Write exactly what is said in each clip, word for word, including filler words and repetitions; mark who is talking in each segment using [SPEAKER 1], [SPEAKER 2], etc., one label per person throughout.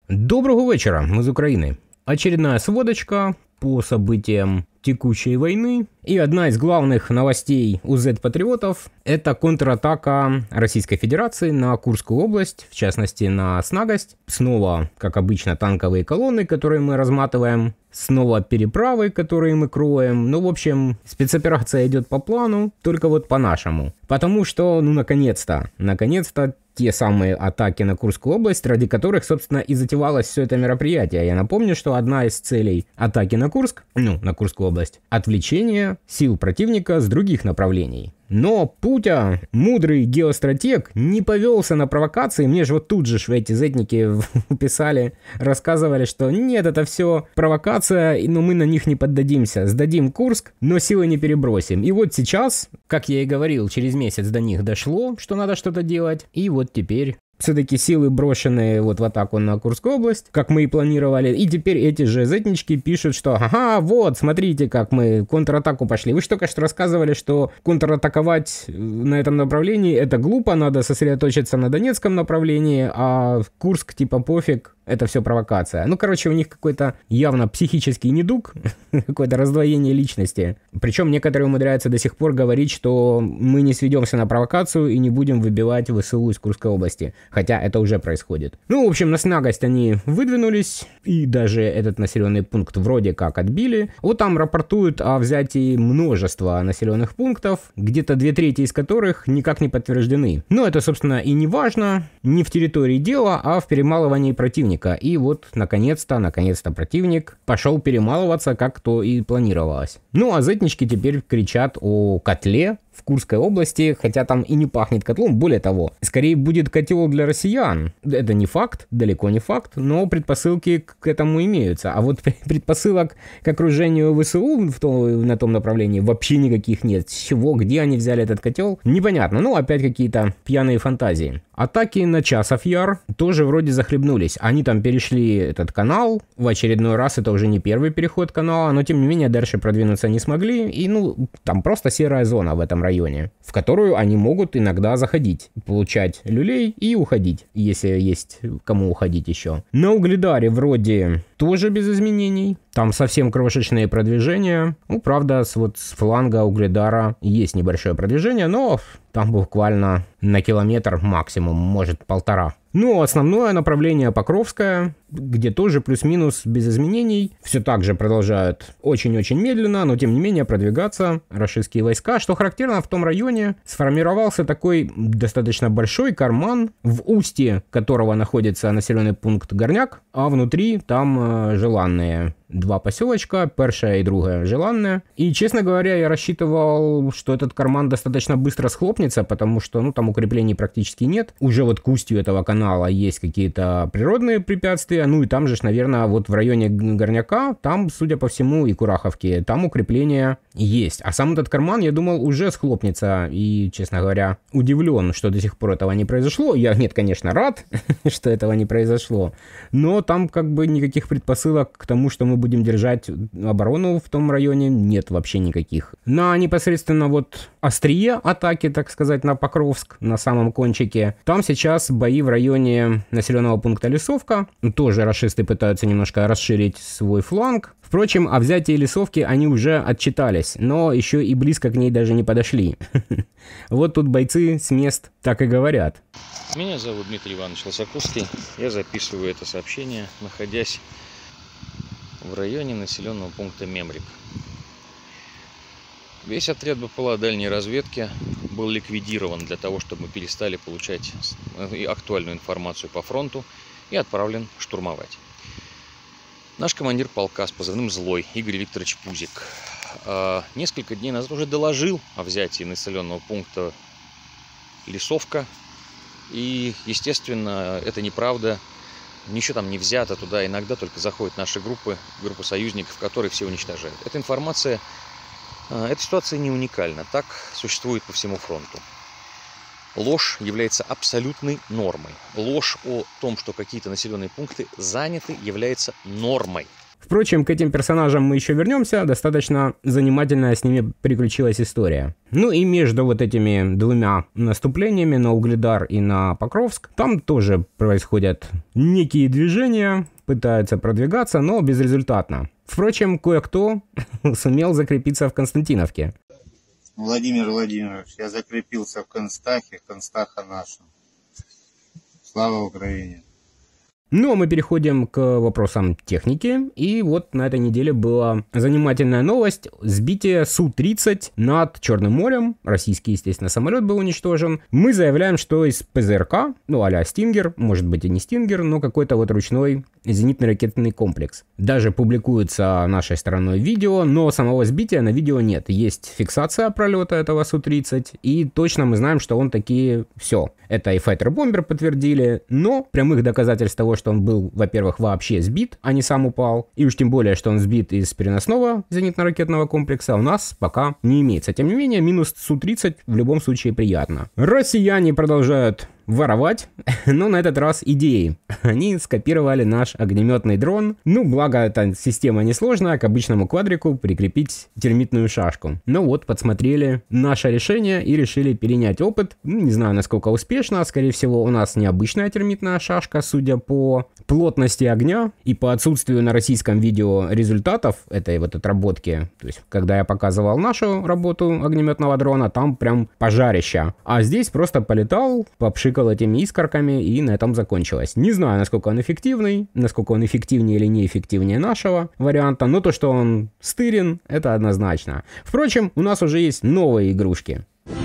[SPEAKER 1] Доброго вечера, мы из Украины. Очередная сводочка по событиям текущей войны. И одна из главных новостей у зет-патриотов – это контратака Российской Федерации на Курскую область, в частности на Снагость. Снова, как обычно, танковые колонны, которые мы разматываем. Снова переправы, которые мы кроем. Ну, в общем, спецоперация идет по плану, только вот по-нашему. Потому что, ну, наконец-то, наконец-то, те самые атаки на Курскую область, ради которых, собственно, и затевалось все это мероприятие. Я напомню, что одна из целей атаки на Курск, ну, на Курскую область, отвлечение сил противника с других направлений. Но Путя, мудрый геостратег, не повелся на провокации. Мне же вот тут же эти зетники писали, рассказывали, что нет, это все провокация, но мы на них не поддадимся. Сдадим Курск, но силы не перебросим. И вот сейчас, как я и говорил, через месяц до них дошло, что надо что-то делать. И вот теперь все-таки силы брошенные вот в атаку на Курскую область, как мы и планировали. И теперь эти же зетнички пишут, что ага, вот, смотрите, как мы контратаку пошли. Вы же только что рассказывали, что контратаковать на этом направлении это глупо, надо сосредоточиться на Донецком направлении, а Курск типа пофиг. Это все провокация. Ну, короче, у них какой-то явно психический недуг, какое-то раздвоение личности. Причем некоторые умудряются до сих пор говорить, что мы не сведемся на провокацию и не будем выбивать ВСУ из Курской области. Хотя это уже происходит. Ну, в общем, на Снагость они выдвинулись, и даже этот населенный пункт вроде как отбили. Вот там рапортуют о взятии множества населенных пунктов, где-то две трети из которых никак не подтверждены. Но это, собственно, и не важно, не в территории дела, а в перемалывании противника. И вот, наконец-то, наконец-то противник пошел перемалываться, как то и планировалось. Ну, а зетнички теперь кричат о котле в Курской области, хотя там и не пахнет котлом. Более того, скорее будет котел для россиян. Это не факт, далеко не факт, но предпосылки к этому имеются. А вот предпосылок к окружению ВСУ в том, на том направлении вообще никаких нет. С чего, где они взяли этот котел, непонятно. Ну, опять какие-то пьяные фантазии. Атаки на Часов Яр тоже вроде захлебнулись. Они там перешли этот канал в очередной раз. Это уже не первый переход канала, но тем не менее дальше продвинуться не смогли. И, ну, там просто серая зона в этом районе, в которую они могут иногда заходить, получать люлей и уходить, если есть кому уходить еще. На Угледаре вроде тоже без изменений. Там совсем крошечные продвижения. Ну, правда, с, вот с фланга Угледара есть небольшое продвижение, но там буквально на километр максимум, может полтора. Ну, основное направление Покровское, где тоже плюс-минус без изменений. Все так же продолжают очень-очень медленно, но тем не менее продвигаться рашистские войска. Что характерно, в том районе сформировался такой достаточно большой карман, в устье которого находится населенный пункт Горняк, а внутри там э, желанные два поселочка, Першая и другая желанная. И, честно говоря, я рассчитывал, что этот карман достаточно быстро схлопнется, потому что, ну, там укреплений практически нет. Уже вот к устью этого канала есть какие-то природные препятствия, ну, и там же, наверное, вот в районе Горняка, там, судя по всему, и Кураховки, там укрепления есть. А сам этот карман, я думал, уже схлопнется, и, честно говоря, удивлен, что до сих пор этого не произошло. Я, нет, конечно, рад, что этого не произошло, но там как бы никаких предпосылок к тому, что мы будем держать оборону в том районе, нет вообще никаких. На непосредственно вот острие атаки, так сказать, на Покровск, на самом кончике, там сейчас бои в районе населенного пункта Лисовка. Тоже рашисты пытаются немножко расширить свой фланг. Впрочем, о взятии Лисовки они уже отчитались, но еще и близко к ней даже не подошли. Вот тут бойцы с мест так и говорят.
[SPEAKER 2] Меня зовут Дмитрий Иванович Лосаковский. Я записываю это сообщение, находясь в районе населенного пункта Мемрик. Весь отряд БПЛА дальней разведки был ликвидирован для того, чтобы мы перестали получать актуальную информацию по фронту, и отправлен штурмовать. Наш командир полка с позывным «Злой» Игорь Викторович Пузик несколько дней назад уже доложил о взятии населенного пункта Лисовка. И, естественно, это неправда. Ничего там не взято, туда иногда только заходят наши группы, группы союзников, которые все уничтожают. Эта информация, эта ситуация не уникальна, так существует по всему фронту. Ложь является абсолютной нормой. Ложь о том, что какие-то населенные пункты заняты, является нормой.
[SPEAKER 1] Впрочем, к этим персонажам мы еще вернемся, достаточно занимательная с ними приключилась история. Ну и между вот этими двумя наступлениями на Угледар и на Покровск, там тоже происходят некие движения, пытаются продвигаться, но безрезультатно. Впрочем, кое-кто сумел закрепиться в Константиновке.
[SPEAKER 3] Владимир Владимирович, я закрепился в Констахе, Констаха наша. Слава Украине!
[SPEAKER 1] Ну, а мы переходим к вопросам техники. И вот на этой неделе была занимательная новость. Сбитие Су тридцать над Черным морем. Российский, естественно, самолет был уничтожен. Мы заявляем, что из ПЗРК, ну, а-ля Стингер, может быть и не Стингер, но какой-то вот ручной зенитно-ракетный комплекс. Даже публикуется нашей стороной видео, но самого сбития на видео нет. Есть фиксация пролета этого Су тридцать, и точно мы знаем, что он таки все. Это и файтер-бомбер подтвердили, но прямых доказательств того, что он был, во-первых, вообще сбит, а не сам упал, и уж тем более, что он сбит из переносного зенитно-ракетного комплекса, у нас пока не имеется. Тем не менее, минус Су тридцать в любом случае приятно. Россияне продолжают воровать, но на этот раз идеи. Они скопировали наш огнеметный дрон. Ну, благо, эта система несложная, к обычному квадрику прикрепить термитную шашку. Но вот, подсмотрели наше решение и решили перенять опыт. Ну, не знаю, насколько успешно. Скорее всего, у нас необычная термитная шашка, судя по плотности огня и по отсутствию на российском видео результатов этой вот отработки. То есть, когда я показывал нашу работу огнеметного дрона, там прям пожарище. А здесь просто полетал, попшикал этими искорками, и на этом закончилось. Не знаю, насколько он эффективный, насколько он эффективнее или неэффективнее нашего варианта, но то, что он стырен, это однозначно. Впрочем, у нас уже есть новые игрушки.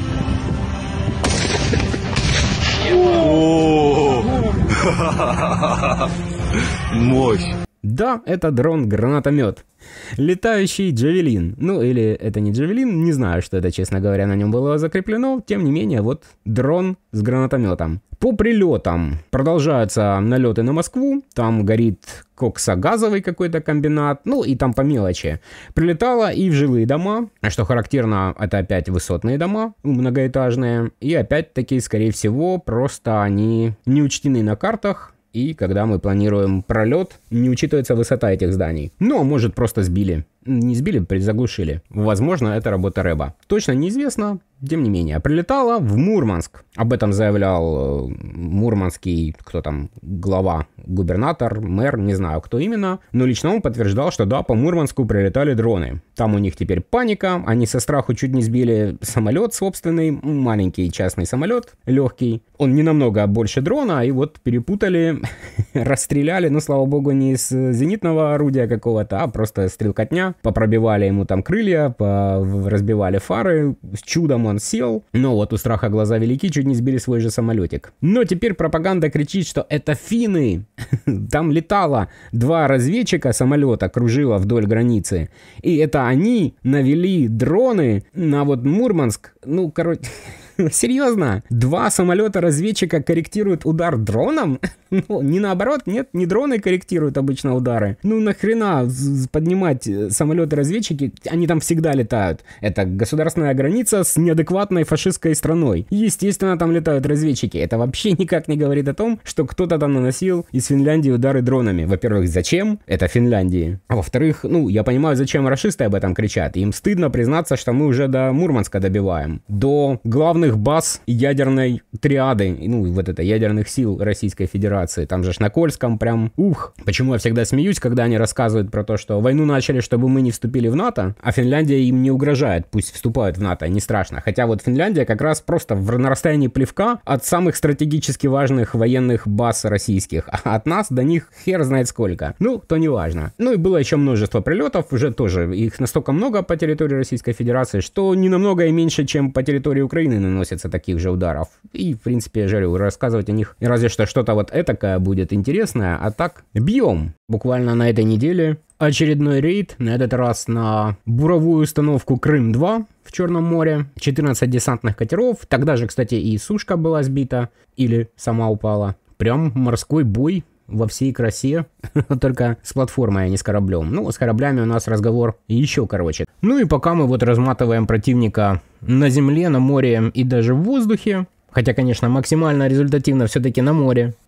[SPEAKER 3] Мощь!
[SPEAKER 1] Да, это дрон-гранатомет. Летающий Джавелин. Ну, или это не Джавелин, не знаю, что это, честно говоря, на нем было закреплено. Тем не менее, вот дрон с гранатометом. По прилетам продолжаются налеты на Москву. Там горит коксогазовый какой-то комбинат. Ну, и там по мелочи. Прилетало и в жилые дома. А что характерно, это опять высотные дома, многоэтажные. И опять-таки, скорее всего, просто они не учтены на картах. И когда мы планируем пролет, не учитывается высота этих зданий. Ну, а может, просто сбили. Не сбили, заглушили. Возможно, это работа рэба. Точно неизвестно. Тем не менее, прилетала в Мурманск. Об этом заявлял э, мурманский, кто там, глава, губернатор, мэр, не знаю, кто именно. Но лично он подтверждал, что да, по Мурманску прилетали дроны. Там у них теперь паника. Они со страху чуть не сбили самолет собственный, маленький частный самолет, легкий. Он не намного больше дрона, и вот перепутали, расстреляли, ну, слава богу, не из зенитного орудия какого-то, а просто стрелкотня. Попробивали ему там крылья, разбивали фары, с чудом он сел, но вот у страха глаза велики, чуть не сбили свой же самолетик. Но теперь пропаганда кричит, что это финны. Там летало два разведчика самолета, кружило вдоль границы, и это они навели дроны на вот Мурманск. Ну, короче... Серьезно? Два самолета-разведчика корректируют удар дроном? Ну, не наоборот, нет, не дроны корректируют обычно удары. Ну, нахрена поднимать самолеты-разведчики? Они там всегда летают. Это государственная граница с неадекватной фашистской страной. Естественно, там летают разведчики. Это вообще никак не говорит о том, что кто-то там наносил из Финляндии удары дронами. Во-первых, зачем? Это Финляндии. А во-вторых, ну, я понимаю, зачем рашисты об этом кричат. Им стыдно признаться, что мы уже до Мурманска добиваем. До главных баз ядерной триады, ну, вот это, ядерных сил Российской Федерации. Там же ж на Кольском прям, ух. Почему я всегда смеюсь, когда они рассказывают про то, что войну начали, чтобы мы не вступили в НАТО, а Финляндия им не угрожает, пусть вступают в НАТО, не страшно. Хотя вот Финляндия как раз просто в, на расстоянии плевка от самых стратегически важных военных баз российских, а от нас до них хер знает сколько. Ну, то не важно. Ну, и было еще множество прилетов, уже тоже, их настолько много по территории Российской Федерации, что не намного и меньше, чем по территории Украины наносится таких же ударов. И, в принципе, я жарю, рассказывать о них разве что что-то вот этакое будет интересное, а так бьем. Буквально на этой неделе очередной рейд, на этот раз на буровую установку Крым-два в Черном море. четырнадцать десантных катеров. Тогда же, кстати, и сушка была сбита или сама упала. Прям морской бой во всей красе, только с платформой, а не с кораблем. Ну, с кораблями у нас разговор еще короче. Ну и пока мы вот разматываем противника на земле, на море и даже в воздухе, хотя, конечно, максимально результативно все-таки на море,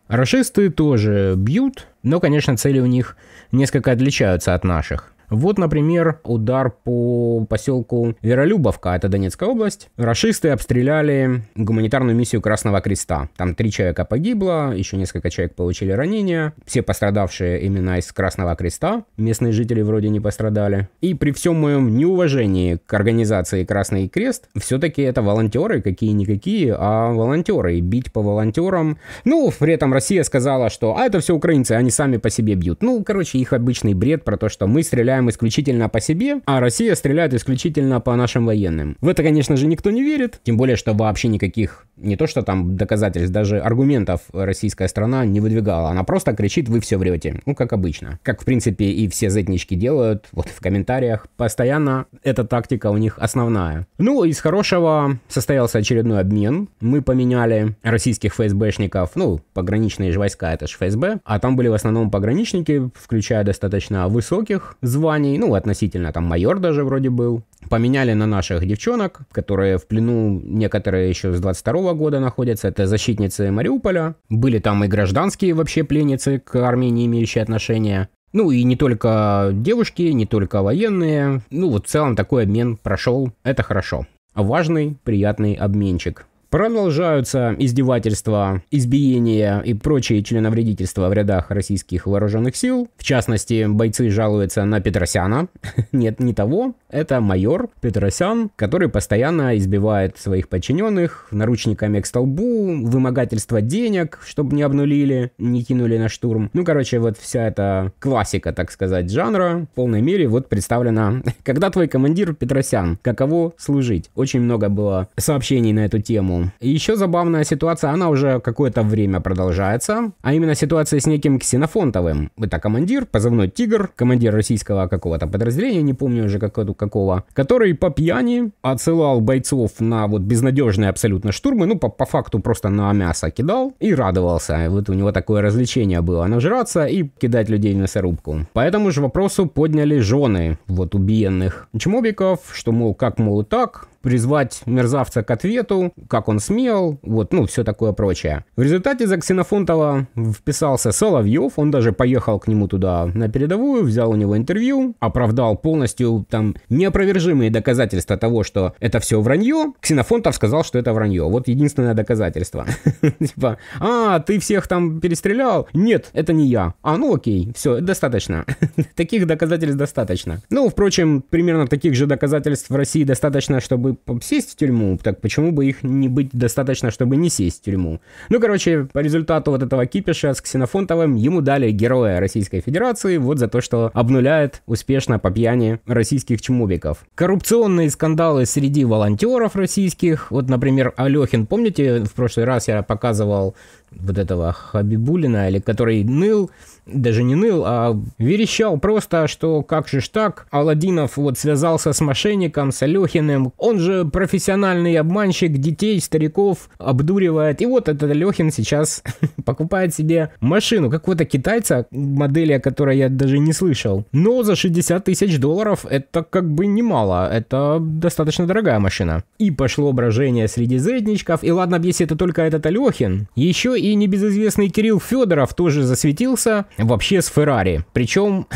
[SPEAKER 1] Рашисты тоже бьют, но, конечно, цели у них несколько отличаются от наших. Вот, например, удар по поселку Веролюбовка, это Донецкая область. Рашисты обстреляли гуманитарную миссию Красного Креста. Там три человека погибло, еще несколько человек получили ранения. Все пострадавшие именно из Красного Креста. Местные жители вроде не пострадали. И при всем моем неуважении к организации Красный Крест, все-таки это волонтеры, какие-никакие, а волонтеры. И бить по волонтерам. Ну, при этом Россия сказала, что а это все украинцы, они сами по себе бьют. Ну, короче, их обычный бред про то, что мы стреляем исключительно по себе, а Россия стреляет исключительно по нашим военным. В это, конечно же, никто не верит, тем более, что вообще никаких, не то что там доказательств, даже аргументов российская страна не выдвигала. Она просто кричит: вы все врете. Ну, как обычно. Как, в принципе, и все зетнички делают, вот в комментариях. Постоянно эта тактика у них основная. Ну, из хорошего состоялся очередной обмен. Мы поменяли российских ФСБшников, ну, пограничные же войска, это же ФСБ, а там были в основном пограничники, включая достаточно высоких званий, ну, относительно, там майор даже вроде был. Поменяли на наших девчонок, которые в плену некоторые еще с двадцать второго года находятся. Это защитницы Мариуполя. Были там и гражданские вообще пленницы к армии, не имеющие отношения. Ну и не только девушки, не только военные. Ну вот в целом такой обмен прошел. Это хорошо. Важный, приятный обменчик. Продолжаются издевательства, избиения и прочие членовредительства в рядах российских вооруженных сил. В частности, бойцы жалуются на Петросяна. Нет, не того. Это майор Петросян, который постоянно избивает своих подчиненных наручниками к столбу, вымогательство денег, чтобы не обнулили, не кинули на штурм. Ну, короче, вот вся эта классика, так сказать, жанра в полной мере вот представлена. Когда твой командир Петросян, каково служить? Очень много было сообщений на эту тему. И еще забавная ситуация, она уже какое-то время продолжается, а именно ситуация с неким Ксенофонтовым. Это командир, позывной «Тигр», командир российского какого-то подразделения, не помню уже какого, какого, который по пьяни отсылал бойцов на вот безнадежные абсолютно штурмы, ну по, по факту просто на мясо кидал и радовался. Вот у него такое развлечение было, нажраться и кидать людей в мясорубку. По этому же вопросу подняли жены вот убиенных чмобиков, что мол, как мол и так, призвать мерзавца к ответу, как он смел, вот, ну, все такое прочее. В результате за Ксенофонтова вписался Соловьев, он даже поехал к нему туда на передовую, взял у него интервью, оправдал полностью там неопровержимые доказательства того, что это все вранье. Ксенофонтов сказал, что это вранье. Вот единственное доказательство. Типа, а, ты всех там перестрелял? Нет, это не я. А, ну окей, все, достаточно. Таких доказательств достаточно. Ну, впрочем, примерно таких же доказательств в России достаточно, чтобы сесть в тюрьму, так почему бы их не быть достаточно, чтобы не сесть в тюрьму? Ну, короче, по результату вот этого кипиша с Ксенофонтовым ему дали Героя Российской Федерации вот за то, что обнуляет успешно по пьяни российских чмобиков. Коррупционные скандалы среди волонтеров российских, вот, например, Алехин, помните, в прошлый раз я показывал вот этого Хабибулина, или который ныл, даже не ныл, а верещал просто, что как же ж так, Аладдинов вот связался с мошенником, с Алехиным, он же профессиональный обманщик, детей, стариков обдуривает, и вот этот Алехин сейчас покупает себе машину какого-то китайца, модели, о которой я даже не слышал, но за шестьдесят тысяч долларов это как бы немало, это достаточно дорогая машина. И пошло брожение среди зетничков, и ладно, если это только этот Алехин, еще и небезызвестный Кирилл Федоров тоже засветился вообще с Феррари. Причем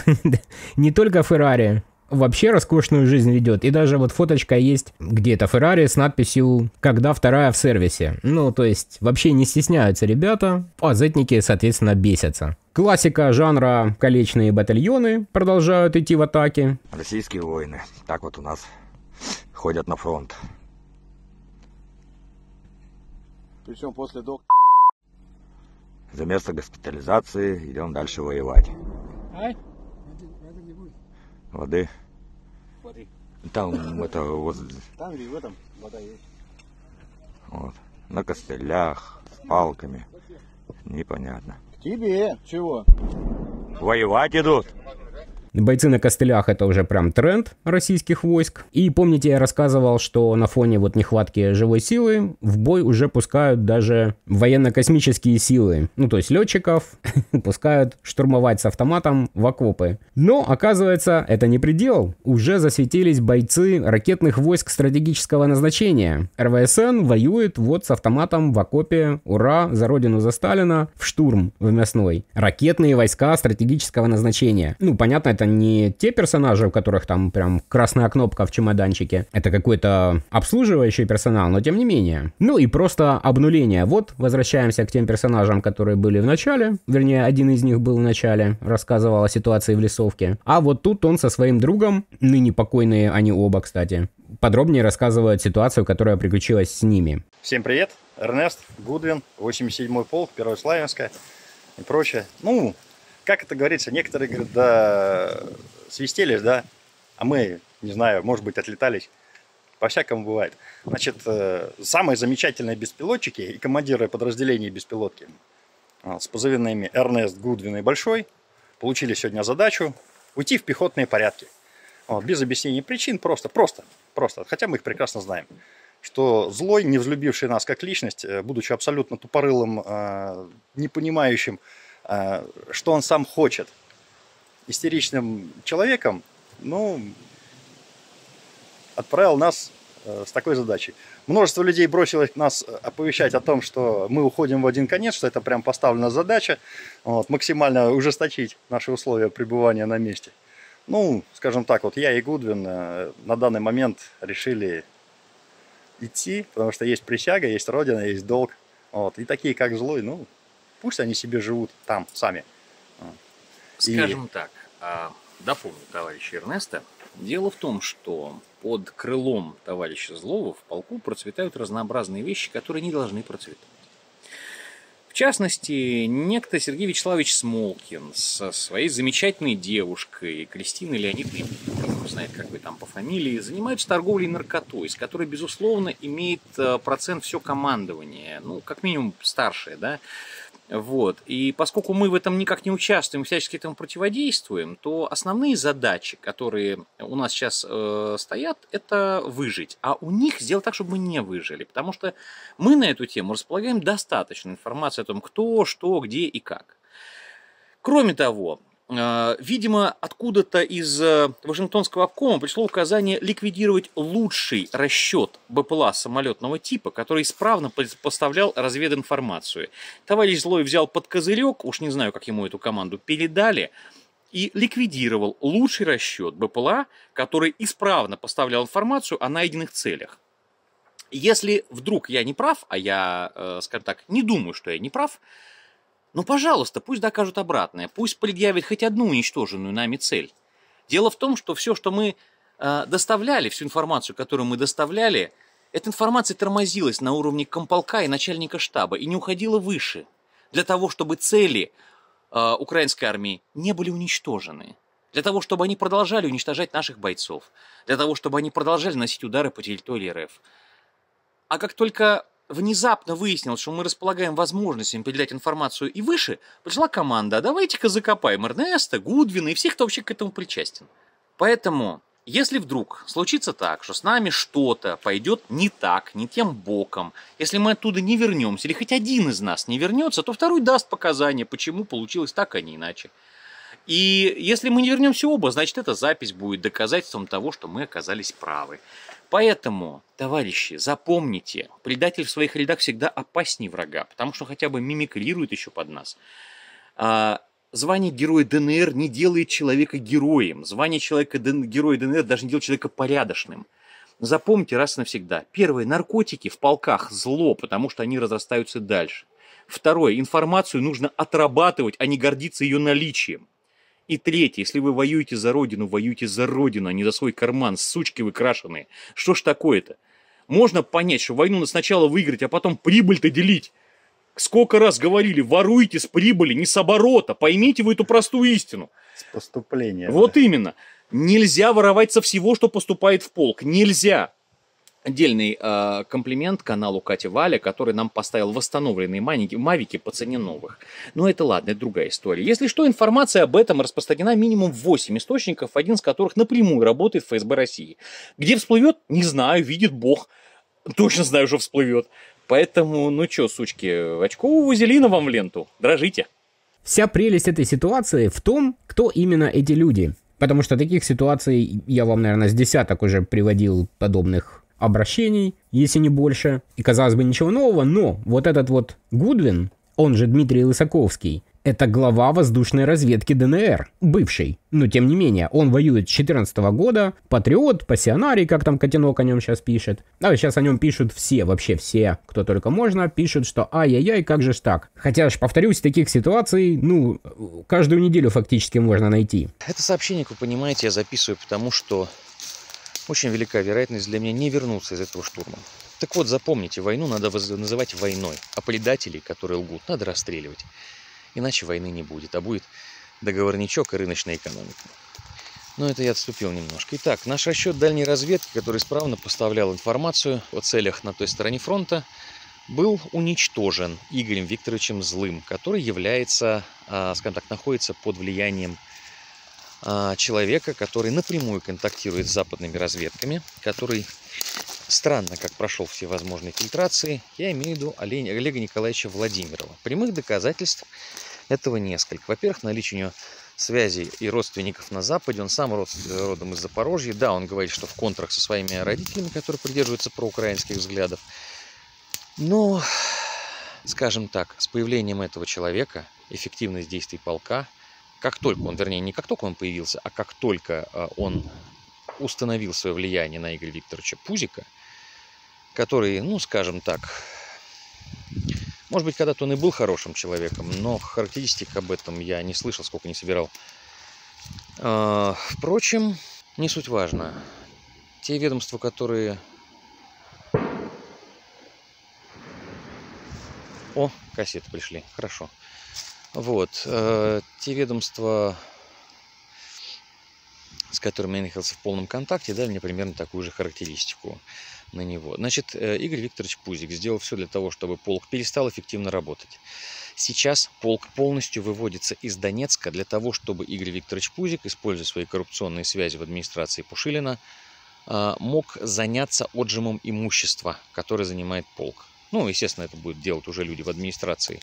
[SPEAKER 1] не только Феррари, вообще роскошную жизнь ведет. И даже вот фоточка есть, где это Феррари с надписью «Когда вторая в сервисе». Ну, то есть вообще не стесняются ребята, а зетники, соответственно, бесятся. Классика жанра «Колечные батальоны» продолжают идти в атаке.
[SPEAKER 4] Российские воины. Так вот у нас ходят на фронт.
[SPEAKER 5] Причем после доктора.
[SPEAKER 4] За место госпитализации идем дальше воевать.
[SPEAKER 5] Ай?
[SPEAKER 4] Воды?
[SPEAKER 5] Воды.
[SPEAKER 4] Там это вот...
[SPEAKER 5] Там и в этом вода есть.
[SPEAKER 4] Вот. На костылях, с палками. Непонятно.
[SPEAKER 5] К тебе? Чего?
[SPEAKER 4] Воевать идут.
[SPEAKER 1] Бойцы на костылях — это уже прям тренд российских войск. И помните, я рассказывал, что на фоне вот нехватки живой силы в бой уже пускают даже военно-космические силы. Ну, то есть летчиков пускают штурмовать с автоматом в окопы. Но, оказывается, это не предел. Уже засветились бойцы ракетных войск стратегического назначения. эр вэ эс эн воюет вот с автоматом в окопе. Ура! За родину, за Сталина! В штурм в мясной. Ракетные войска стратегического назначения. Ну, понятно, это не те персонажи, у которых там прям красная кнопка в чемоданчике. Это какой-то обслуживающий персонал, но тем не менее. Ну и просто обнуление. Вот возвращаемся к тем персонажам, которые были в начале. Вернее, один из них был в начале. Рассказывал о ситуации в лесовке. А вот тут он со своим другом, ныне покойные они оба, кстати, подробнее рассказывает ситуацию, которая приключилась с ними.
[SPEAKER 6] Всем привет. Эрнест, Гудвин, восемьдесят седьмой полк, первое Славянское и прочее. Ну, как это говорится, некоторые говорят, да, свистелись, да, а мы, не знаю, может быть, отлетались. По-всякому бывает. Значит, самые замечательные беспилотчики и командиры подразделений беспилотки с позывными Эрнест, Гудвин и Большой получили сегодня задачу уйти в пехотные порядки. Вот, без объяснения причин, просто, просто, просто. Хотя мы их прекрасно знаем. Что злой, не взлюбивший нас как личность, будучи абсолютно тупорылым, не понимающим, что он сам хочет, истеричным человеком, ну, отправил нас с такой задачей. Множество людей бросилось нас оповещать о том, что мы уходим в один конец, что это прям поставлена задача, вот, максимально ужесточить наши условия пребывания на месте. Ну, скажем так, вот я и Гудвин на данный момент решили идти, потому что есть присяга, есть родина, есть долг. Вот. И такие, как Злой, ну, пусть они себе живут там, сами.
[SPEAKER 2] Скажем и... так, дополню товарища Эрнеста. Дело в том, что под крылом товарища Злого в полку процветают разнообразные вещи, которые не должны процветать. В частности, некто Сергей Вячеславович Смолкин со своей замечательной девушкой Кристиной Леонидовной, не знает, как вы там по фамилии, занимаются торговлей наркотой, с которой, безусловно, имеет процент все командование, ну, как минимум, старшее, да. Вот. И поскольку мы в этом никак не участвуем, всячески этому противодействуем, то основные задачи, которые у нас сейчас э, стоят, это выжить. А у них сделать так, чтобы мы не выжили. Потому что мы на эту тему располагаем достаточно информации о том, кто, что, где и как. Кроме того, э, видимо, откуда-то из э, Вашингтонского обкома пришло указание ликвидировать лучший расчет БПЛА самолетного типа, который исправно поставлял развединформацию. Товарищ Злой взял под козырек, уж не знаю, как ему эту команду передали, и ликвидировал лучший расчет БПЛА, который исправно поставлял информацию о найденных целях. Если вдруг я не прав, а я, э, скажем так, не думаю, что я не прав, ну, пожалуйста, пусть докажут обратное, пусть предъявят хоть одну уничтоженную нами цель. Дело в том, что все, что мы э, доставляли, всю информацию, которую мы доставляли, эта информация тормозилась на уровне комполка и начальника штаба и не уходила выше, для того, чтобы цели э, украинской армии не были уничтожены, для того, чтобы они продолжали уничтожать наших бойцов, для того, чтобы они продолжали носить удары по территории эр эф. А как только внезапно выяснилось, что мы располагаем возможностями передать информацию и выше, пришла команда: а давайте-ка закопаем Эрнеста, Гудвина и всех, кто вообще к этому причастен. Поэтому, если вдруг случится так, что с нами что-то пойдет не так, не тем боком, если мы оттуда не вернемся, или хоть один из нас не вернется, то второй даст показания, почему получилось так, а не иначе. И если мы не вернемся оба, значит, эта запись будет доказательством того, что мы оказались правы. Поэтому, товарищи, запомните, предатель в своих рядах всегда опаснее врага, потому что хотя бы мимикрирует еще под нас. А, звание героя дэ эн эр не делает человека героем. Звание человека героя дэ эн эр даже не делает человека порядочным. Запомните раз и навсегда. Первое, наркотики в полках зло, потому что они разрастаются дальше. Второе, информацию нужно отрабатывать, а не гордиться ее наличием. И третье, если вы воюете за родину, воюйте за родину, а не за свой карман, сучки вы крашеные. Что ж такое-то? Можно понять, что войну надо сначала выиграть, а потом прибыль-то делить. Сколько раз говорили, воруйте с прибыли, не с оборота. Поймите вы эту простую истину.
[SPEAKER 6] С поступления.
[SPEAKER 2] Вот
[SPEAKER 6] да.
[SPEAKER 2] именно. Нельзя воровать со всего, что поступает в полк. Нельзя. Отдельный э, комплимент каналу Кати Валя, который нам поставил восстановленные маники, мавики по цене новых. Но это ладно, это другая история. Если что, информация об этом распространена минимум в восемь источников, один из которых напрямую работает в ФСБ России. Где всплывет? Не знаю, видит Бог. Точно знаю, что всплывет. Поэтому, ну чё, сучки, очкового вазелина вам в ленту. Дрожите.
[SPEAKER 1] Вся прелесть этой ситуации в том, кто именно эти люди. Потому что таких ситуаций я вам, наверное, с десяток уже приводил подобных обращений, если не больше. И, казалось бы, ничего нового, но вот этот вот Гудвин, он же Дмитрий Лысаковский, это глава воздушной разведки ДНР, бывший. Но, тем не менее, он воюет с две тысячи четырнадцатого года, патриот, пассионарий, как там Котенок о нем сейчас пишет. А сейчас о нем пишут все, вообще все, кто только можно, пишут, что ай-яй-яй, как же ж так. Хотя, ж, повторюсь, таких ситуаций, ну, каждую неделю фактически можно найти.
[SPEAKER 2] Это сообщение, как вы понимаете, я записываю, потому что очень велика вероятность для меня не вернуться из этого штурма. Так вот, запомните, войну надо называть войной, а предателей, которые лгут, надо расстреливать. Иначе войны не будет, а будет договорничок и рыночная экономика. Но это я отступил немножко. Итак, наш расчет дальней разведки, который исправно поставлял информацию о целях на той стороне фронта, был уничтожен Игорем Викторовичем Злым, который является, скажем так, находится под влиянием человека, который напрямую контактирует с западными разведками, который странно как прошел все возможные фильтрации. Я имею в виду Олега Николаевича Владимирова. Прямых доказательств этого несколько. Во-первых, наличие у него связей и родственников на Западе. Он сам родом из Запорожья. Да, он говорит, что в контрах со своими родителями, которые придерживаются проукраинских взглядов. Но, скажем так, с появлением этого человека эффективность действий полка, как только он, вернее, не как только он появился, а как только он установил свое влияние на Игоря Викторовича Пузика, который, ну, скажем так, может быть, когда-то он и был хорошим человеком, но характеристик об этом я не слышал, сколько не собирал. Впрочем, не суть важно. Те ведомства, которые... О, кассеты пришли, хорошо. Вот, э, те ведомства, с которыми я находился в полном контакте, дали мне примерно такую же характеристику на него. Значит, э, Игорь Викторович Пузик сделал все для того, чтобы полк перестал эффективно работать. Сейчас полк полностью выводится из Донецка для того, чтобы Игорь Викторович Пузик, используя свои коррупционные связи в администрации Пушилина, э, мог заняться отжимом имущества, которое занимает полк. Ну, естественно, это будут делать уже люди в администрации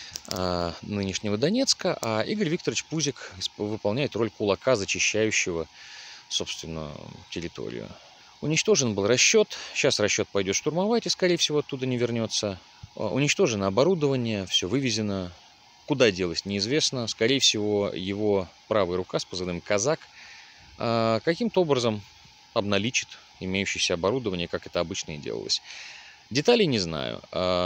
[SPEAKER 2] нынешнего Донецка, а Игорь Викторович Пузик выполняет роль кулака, зачищающего, собственно, территорию. Уничтожен был расчет, сейчас расчет пойдет штурмовать и, скорее всего, оттуда не вернется. Уничтожено оборудование, все вывезено. Куда делось, неизвестно. Скорее всего, его правая рука с позывным «Казак» каким-то образом обналичит имеющееся оборудование, как это обычно и делалось. Деталей не знаю.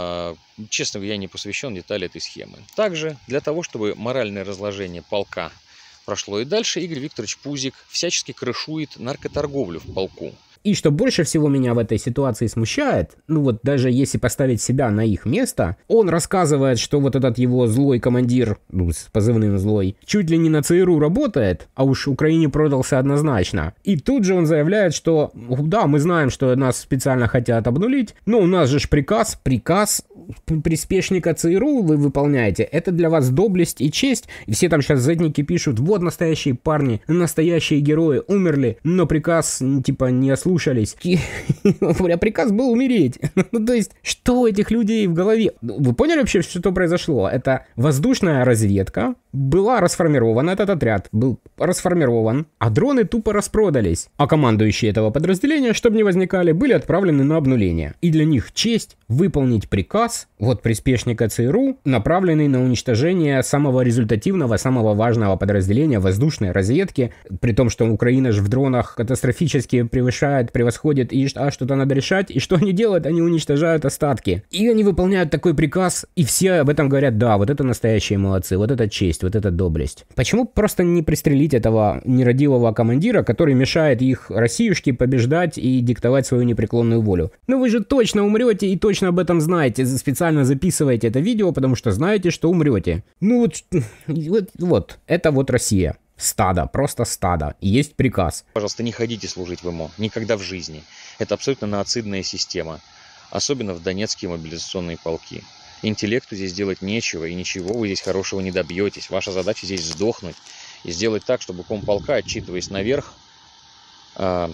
[SPEAKER 2] Честно говоря, я не посвящен детали этой схемы. Также, для того, чтобы моральное разложение полка прошло и дальше, Игорь Викторович Пузик всячески крышует наркоторговлю в полку.
[SPEAKER 1] И что больше всего меня в этой ситуации смущает, ну вот даже если поставить себя на их место, он рассказывает, что вот этот его злой командир, ну с позывным злой, чуть ли не на ЦРУ работает, а уж Украине продался однозначно. И тут же он заявляет, что да, мы знаем, что нас специально хотят обнулить, но у нас же ж приказ, приказ приспешника ЦРУ вы выполняете, это для вас доблесть и честь. И все там сейчас зетники пишут, вот настоящие парни, настоящие герои умерли, но приказ типа не ослушался. Слушались. Приказ был умереть. Ну, то есть, что у этих людей в голове? Вы поняли вообще, что произошло? Это воздушная разведка была расформирована, этот отряд был расформирован, а дроны тупо распродались. А командующие этого подразделения, чтобы не возникали, были отправлены на обнуление. И для них честь выполнить приказ, вот приспешника ЦРУ, направленный на уничтожение самого результативного, самого важного подразделения воздушной разведки, при том, что Украина же в дронах катастрофически превышает, превосходит, и а что-то надо решать, и что они делают? Они уничтожают остатки. И они выполняют такой приказ, и все об этом говорят, да, вот это настоящие молодцы, вот это честь, вот это доблесть. Почему просто не пристрелить этого нерадивого командира, который мешает их Россиюшке побеждать и диктовать свою непреклонную волю? Ну вы же точно умрете и точно об этом знаете, специально записываете это видео, потому что знаете, что умрете. Ну вот, вот, вот это вот Россия. стадо, просто стадо. И есть приказ.
[SPEAKER 2] Пожалуйста, не ходите служить в ИМО. Никогда в жизни. Это абсолютно нооцидная система. Особенно в донецкие мобилизационные полки. Интеллекту здесь делать нечего, и ничего вы здесь хорошего не добьетесь. Ваша задача здесь сдохнуть и сделать так, чтобы комполка, отчитываясь наверх, э,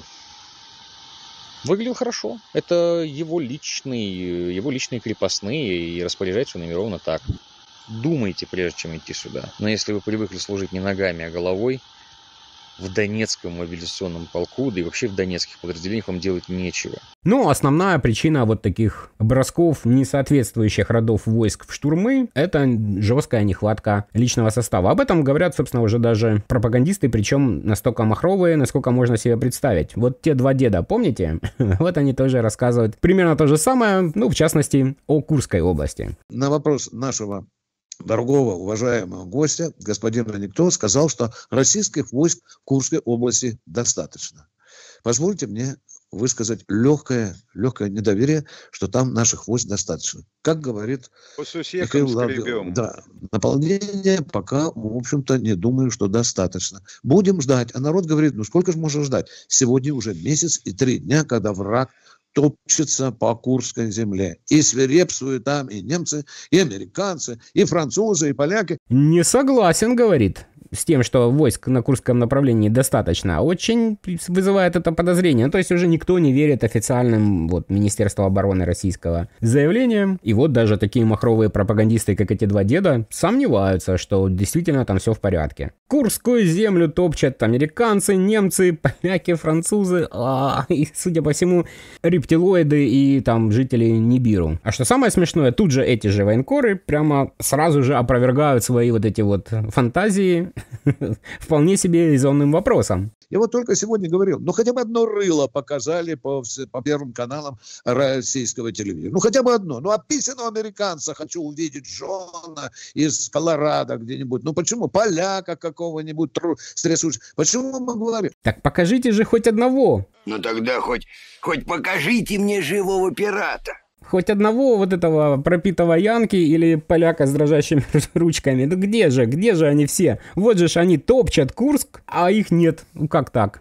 [SPEAKER 2] выглядел хорошо. Это его личные, его личные крепостные, и распоряжается он ими ровно так. Думайте, прежде чем идти сюда. Но если вы привыкли служить не ногами, а головой, в Донецком мобилизационном полку, да и вообще в донецких подразделениях вам делать нечего.
[SPEAKER 1] Ну, основная причина вот таких бросков несоответствующих родов войск в штурмы — это жесткая нехватка личного состава. Об этом говорят, собственно, уже даже пропагандисты, причем настолько махровые, насколько можно себе представить. Вот те два деда, помните? Вот они тоже рассказывают примерно то же самое, ну, в частности, о Курской области.
[SPEAKER 7] На вопрос нашего дорогого, уважаемого гостя, господина Никто, сказал, что российских войск в Курской области достаточно. Позвольте мне высказать легкое, легкое недоверие, что там наших войск достаточно. Как говорит Михаил Лавров, да, наполнение пока, в общем-то, не думаю, что достаточно. Будем ждать. А народ говорит, ну сколько же можно ждать? Сегодня уже месяц и три дня, когда враг топчется по Курской земле. И свирепствуют там и немцы, и американцы, и французы, и поляки.
[SPEAKER 1] Не согласен, говорит, с тем, что войск на Курском направлении достаточно. Очень вызывает это подозрение. Ну, то есть уже никто не верит официальным вот, Министерству обороны российского заявлениям. И вот даже такие махровые пропагандисты, как эти два деда, сомневаются, что действительно там все в порядке. Курскую землю топчат американцы, немцы, поляки, французы, а, и, судя по всему, рептилоиды и там жители Нибиру. А что самое смешное, тут же эти же военкоры прямо сразу же опровергают свои вот эти вот фантазии вполне себе резонным вопросом.
[SPEAKER 7] Я вот только сегодня говорил, ну хотя бы одно рыло показали по, по первым каналам российского телевидения. Ну хотя бы одно. Ну а писаного американца хочу увидеть, Джона из Колорадо где-нибудь. Ну почему? Поляка какого-нибудь стрессующего. Почему мы говорим?
[SPEAKER 1] Так покажите же хоть одного.
[SPEAKER 8] Ну тогда хоть, хоть покажите мне живого пирата.
[SPEAKER 1] Хоть одного вот этого пропитого янки или поляка с дрожащими ручками. Ну где же, где же они все? Вот же ж они топчат Курск, а их нет. Ну как так?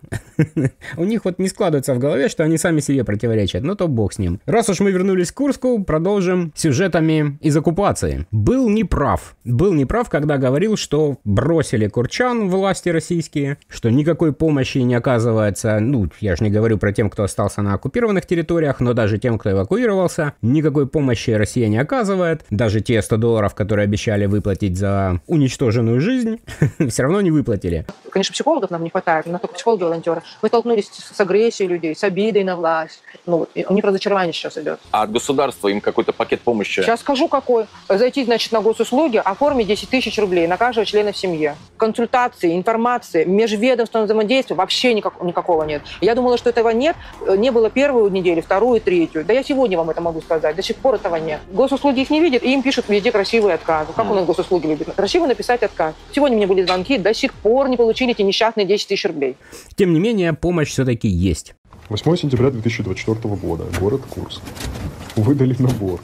[SPEAKER 1] У них вот не складывается в голове, что они сами себе противоречат. Ну то бог с ним. Раз уж мы вернулись к Курску, продолжим сюжетами из оккупации. Был неправ. Был неправ, когда говорил, что бросили курчан власти российские, что никакой помощи не оказывается. Ну, я же не говорю про тем, кто остался на оккупированных территориях, но даже тем, кто эвакуировался. Никакой помощи Россия не оказывает. Даже те сто долларов, которые обещали выплатить за уничтоженную жизнь, все равно не выплатили.
[SPEAKER 9] Конечно, психологов нам не хватает, но только психологи, волонтеры. Мы столкнулись с агрессией людей, с обидой на власть. Ну, у них разочарование сейчас идет.
[SPEAKER 10] А от государства им какой-то пакет помощи?
[SPEAKER 9] Сейчас скажу какой. Зайти, значит, на госуслуги, оформить десять тысяч рублей на каждого члена в семье. Консультации, информации, межведомственного взаимодействия вообще никак, никакого нет. Я думала, что этого нет. Не было первую неделю, вторую, третью. Да я сегодня вам это могу сказать. До сих пор этого нет. Госуслуги их не видят, и им пишут везде красивые отказы. Как у нас госуслуги любят? Красиво написать отказ. Сегодня мне были звонки, до сих пор не получили эти несчастные десять тысяч рублей.
[SPEAKER 1] Тем не менее, помощь все-таки есть.
[SPEAKER 11] восьмое сентября две тысячи двадцать четвёртого года. Город Курск. Выдали набор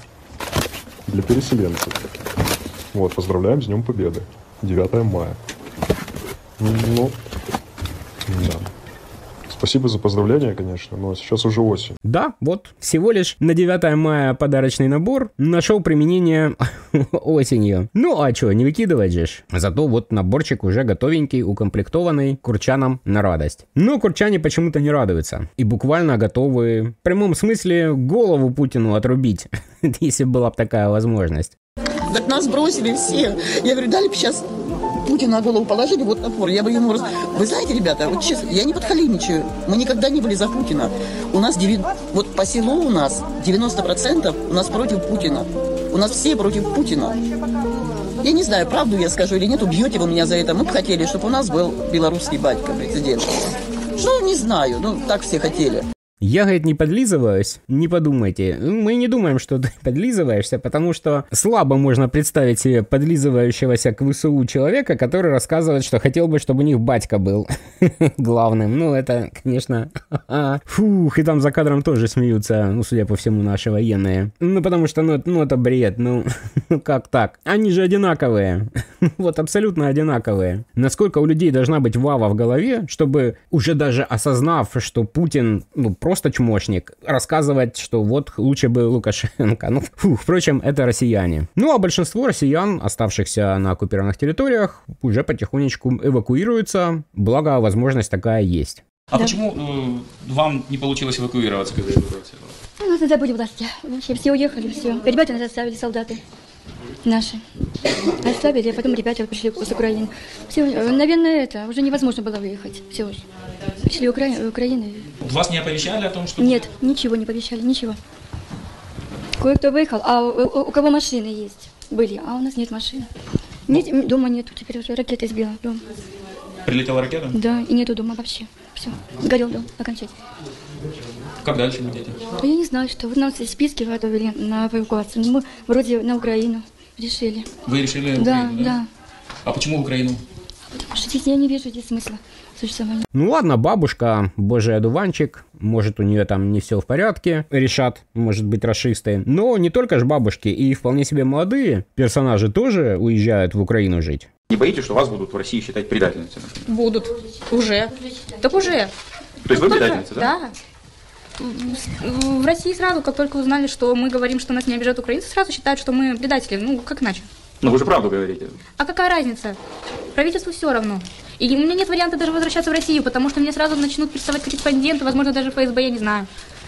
[SPEAKER 11] для переселенцев. Вот, поздравляем с Днем Победы. девятое мая. Ну, да. Спасибо за поздравления, конечно, но сейчас уже осень.
[SPEAKER 1] Да, вот, всего лишь на девятое мая подарочный набор нашел применение осенью. Ну, а что, не выкидывать же ж. Зато вот наборчик уже готовенький, укомплектованный курчанам на радость. Но курчане почему-то не радуются. И буквально готовы, в прямом смысле, голову Путину отрубить, если была бы такая возможность.
[SPEAKER 12] Так нас бросили все. Я говорю, дали бы сейчас Путина на голову положили, вот напор. Я бы ему... Раз... Вы знаете, ребята, вот честно, я не подхалимничаю. Мы никогда не были за Путина. У нас, деви... вот по селу у нас девяносто процентов у нас против Путина. У нас все против Путина. Я не знаю, правду я скажу или нет, убьете вы меня за это. Мы бы хотели, чтобы у нас был белорусский батька президент. Ну, не знаю, ну, так все хотели.
[SPEAKER 1] Я, говорит, не подлизываюсь, не подумайте. Мы не думаем, что ты подлизываешься, потому что слабо можно представить себе подлизывающегося к ВСУ человека, который рассказывает, что хотел бы, чтобы у них батька был главным. Ну, это, конечно... Фух, и там за кадром тоже смеются, ну, судя по всему, наши военные. Ну, потому что, ну, ну это бред, ну, ну, как так? Они же одинаковые. Вот, абсолютно одинаковые. Насколько у людей должна быть вава в голове, чтобы уже даже осознав, что Путин, ну, просто чмошник, рассказывать, что вот лучше бы Лукашенко. Ну, фух, впрочем, это россияне. Ну, а большинство россиян, оставшихся на оккупированных территориях, уже потихонечку эвакуируются, благо возможность такая есть.
[SPEAKER 13] А да. Почему э, вам не получилось эвакуироваться, когда эвакуация была?
[SPEAKER 14] У нас надо были власти. Вообще все уехали, все. Ребята нас оставили, солдаты наши. Оставили, а потом ребята пришли с Украины. Все, наверное, это, уже невозможно было выехать. Все уже. Пришли в Укра... Украину.
[SPEAKER 13] Вас не оповещали о том, что...
[SPEAKER 14] Нет, ничего не оповещали, ничего. Кое-кто выехал, а у, у кого машины есть, были, а у нас нет машин. Нет, дома нету, теперь уже ракета сбила дом.
[SPEAKER 13] Прилетела ракета?
[SPEAKER 14] Да, и нету дома вообще. Все, сгорел дом окончательно.
[SPEAKER 13] Как дальше будете?
[SPEAKER 14] Я не знаю, что. Вот нам списки готовили на эвакуацию. Мы вроде на Украину решили.
[SPEAKER 13] Вы решили Украину,
[SPEAKER 14] да?
[SPEAKER 13] Да,
[SPEAKER 14] да.
[SPEAKER 13] А почему Украину?
[SPEAKER 14] Потому что здесь я не вижу здесь смысла существования.
[SPEAKER 1] Ну ладно, бабушка, божий одуванчик, может у нее там не все в порядке, решат, может быть, рашисты. Но не только ж бабушки, и вполне себе молодые персонажи тоже уезжают в Украину жить.
[SPEAKER 13] Не боитесь, что вас будут в России считать предательницей?
[SPEAKER 15] Будут. Уже. Так уже.
[SPEAKER 13] То есть вы предательница, да?
[SPEAKER 15] Да. В России сразу, как только узнали, что мы говорим, что нас не обижают украинцы, сразу считают, что мы предатели. Ну, как иначе?
[SPEAKER 13] Ну, вы же правду говорите.
[SPEAKER 15] А какая разница? Правительству все равно. И у меня нет варианта даже возвращаться в Россию, потому что мне сразу начнут приставать корреспонденты, возможно, даже ФСБ, я не знаю.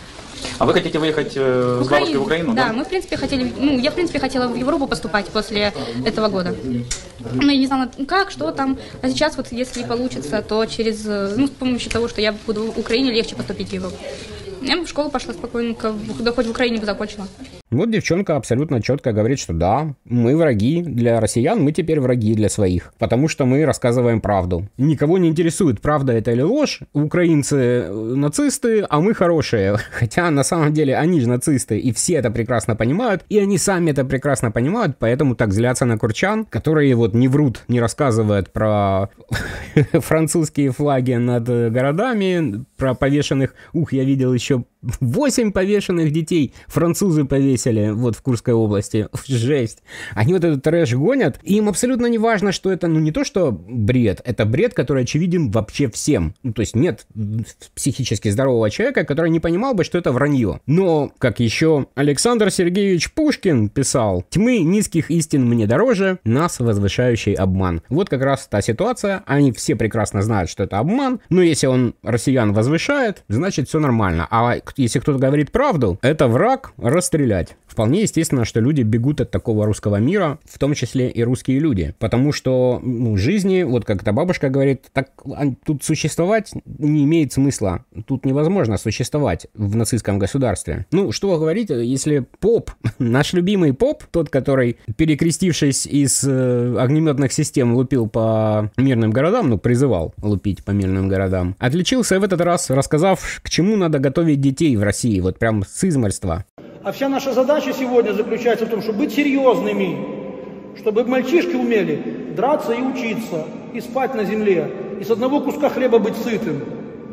[SPEAKER 13] А вы хотите выехать э, с бабушкой в Украину,
[SPEAKER 15] да?
[SPEAKER 13] Да,
[SPEAKER 15] мы, в принципе, хотели, ну, я, в принципе, хотела в Европу поступать после этого года. Но я не знала, как, что там. А сейчас вот, если получится, то через, ну, с помощью того, что я буду в Украине, легче поступить в Европу. Я в школу пошла спокойненько, да хоть в Украине бы закончила.
[SPEAKER 1] Вот девчонка абсолютно четко говорит, что да, мы враги для россиян, мы теперь враги для своих, потому что мы рассказываем правду. Никого не интересует, правда это или ложь. Украинцы нацисты, а мы хорошие. Хотя на самом деле они же нацисты, и все это прекрасно понимают, и они сами это прекрасно понимают, поэтому так злятся на курчан, которые вот не врут, не рассказывают про французские флаги над городами, про повешенных, ух, я видел еще восемь повешенных детей французы повесили вот в Курской области. Жесть. Они вот этот трэш гонят, и им абсолютно не важно, что это, ну, не то, что бред, это бред, который очевиден вообще всем. Ну, то есть нет психически здорового человека, который не понимал бы, что это вранье. Но, как еще Александр Сергеевич Пушкин писал, «Тьмы низких истин мне дороже, нас возвышающий обман». Вот как раз та ситуация, они все прекрасно знают, что это обман, но если он россиян возвышает, значит все нормально. А если кто-то говорит правду, это враг, расстрелять. Вполне естественно, что люди бегут от такого русского мира, в том числе и русские люди. Потому что ну, жизни, вот как эта бабушка говорит, так тут существовать не имеет смысла. Тут невозможно существовать в нацистском государстве. Ну, что говорить, если поп, наш любимый поп, тот, который, перекрестившись из э, огнеметных систем, лупил по мирным городам, ну, призывал лупить по мирным городам, отличился в этот раз, рассказав, к чему надо готовить детей в России, вот прям с измальства.
[SPEAKER 16] А вся наша задача сегодня заключается в том, чтобы быть серьезными, чтобы мальчишки умели драться и учиться, и спать на земле, и с одного куска хлеба быть сытым.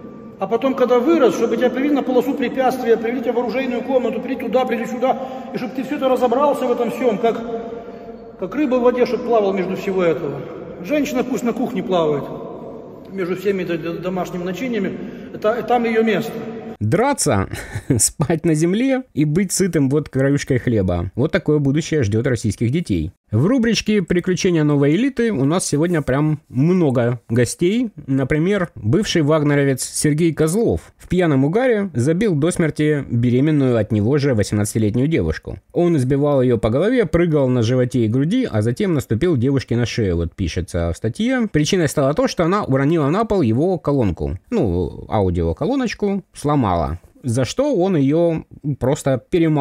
[SPEAKER 16] А потом, когда вырос, чтобы тебя привели на полосу препятствия, привели тебя в оружейную комнату, привели туда, привели сюда, и чтобы ты все это разобрался в этом всем, как, как рыба в воде, чтобы плавал между всего этого. Женщина пусть на кухне плавает между всеми домашними начиниями, это, там ее место.
[SPEAKER 1] Драться, спать на земле и быть сытым вот краюшкой хлеба. Вот такое будущее ждет российских детей. В рубричке «Приключения новой элиты» у нас сегодня прям много гостей. Например, бывший вагнеровец Сергей Козлов в пьяном угаре забил до смерти беременную от него же восемнадцатилетнюю девушку. Он избивал ее по голове, прыгал на животе и груди, а затем наступил девушке на шею, вот пишется в статье. Причиной стало то, что она уронила на пол его колонку, ну, аудиоколоночку, сломала. За что он ее просто перемолол.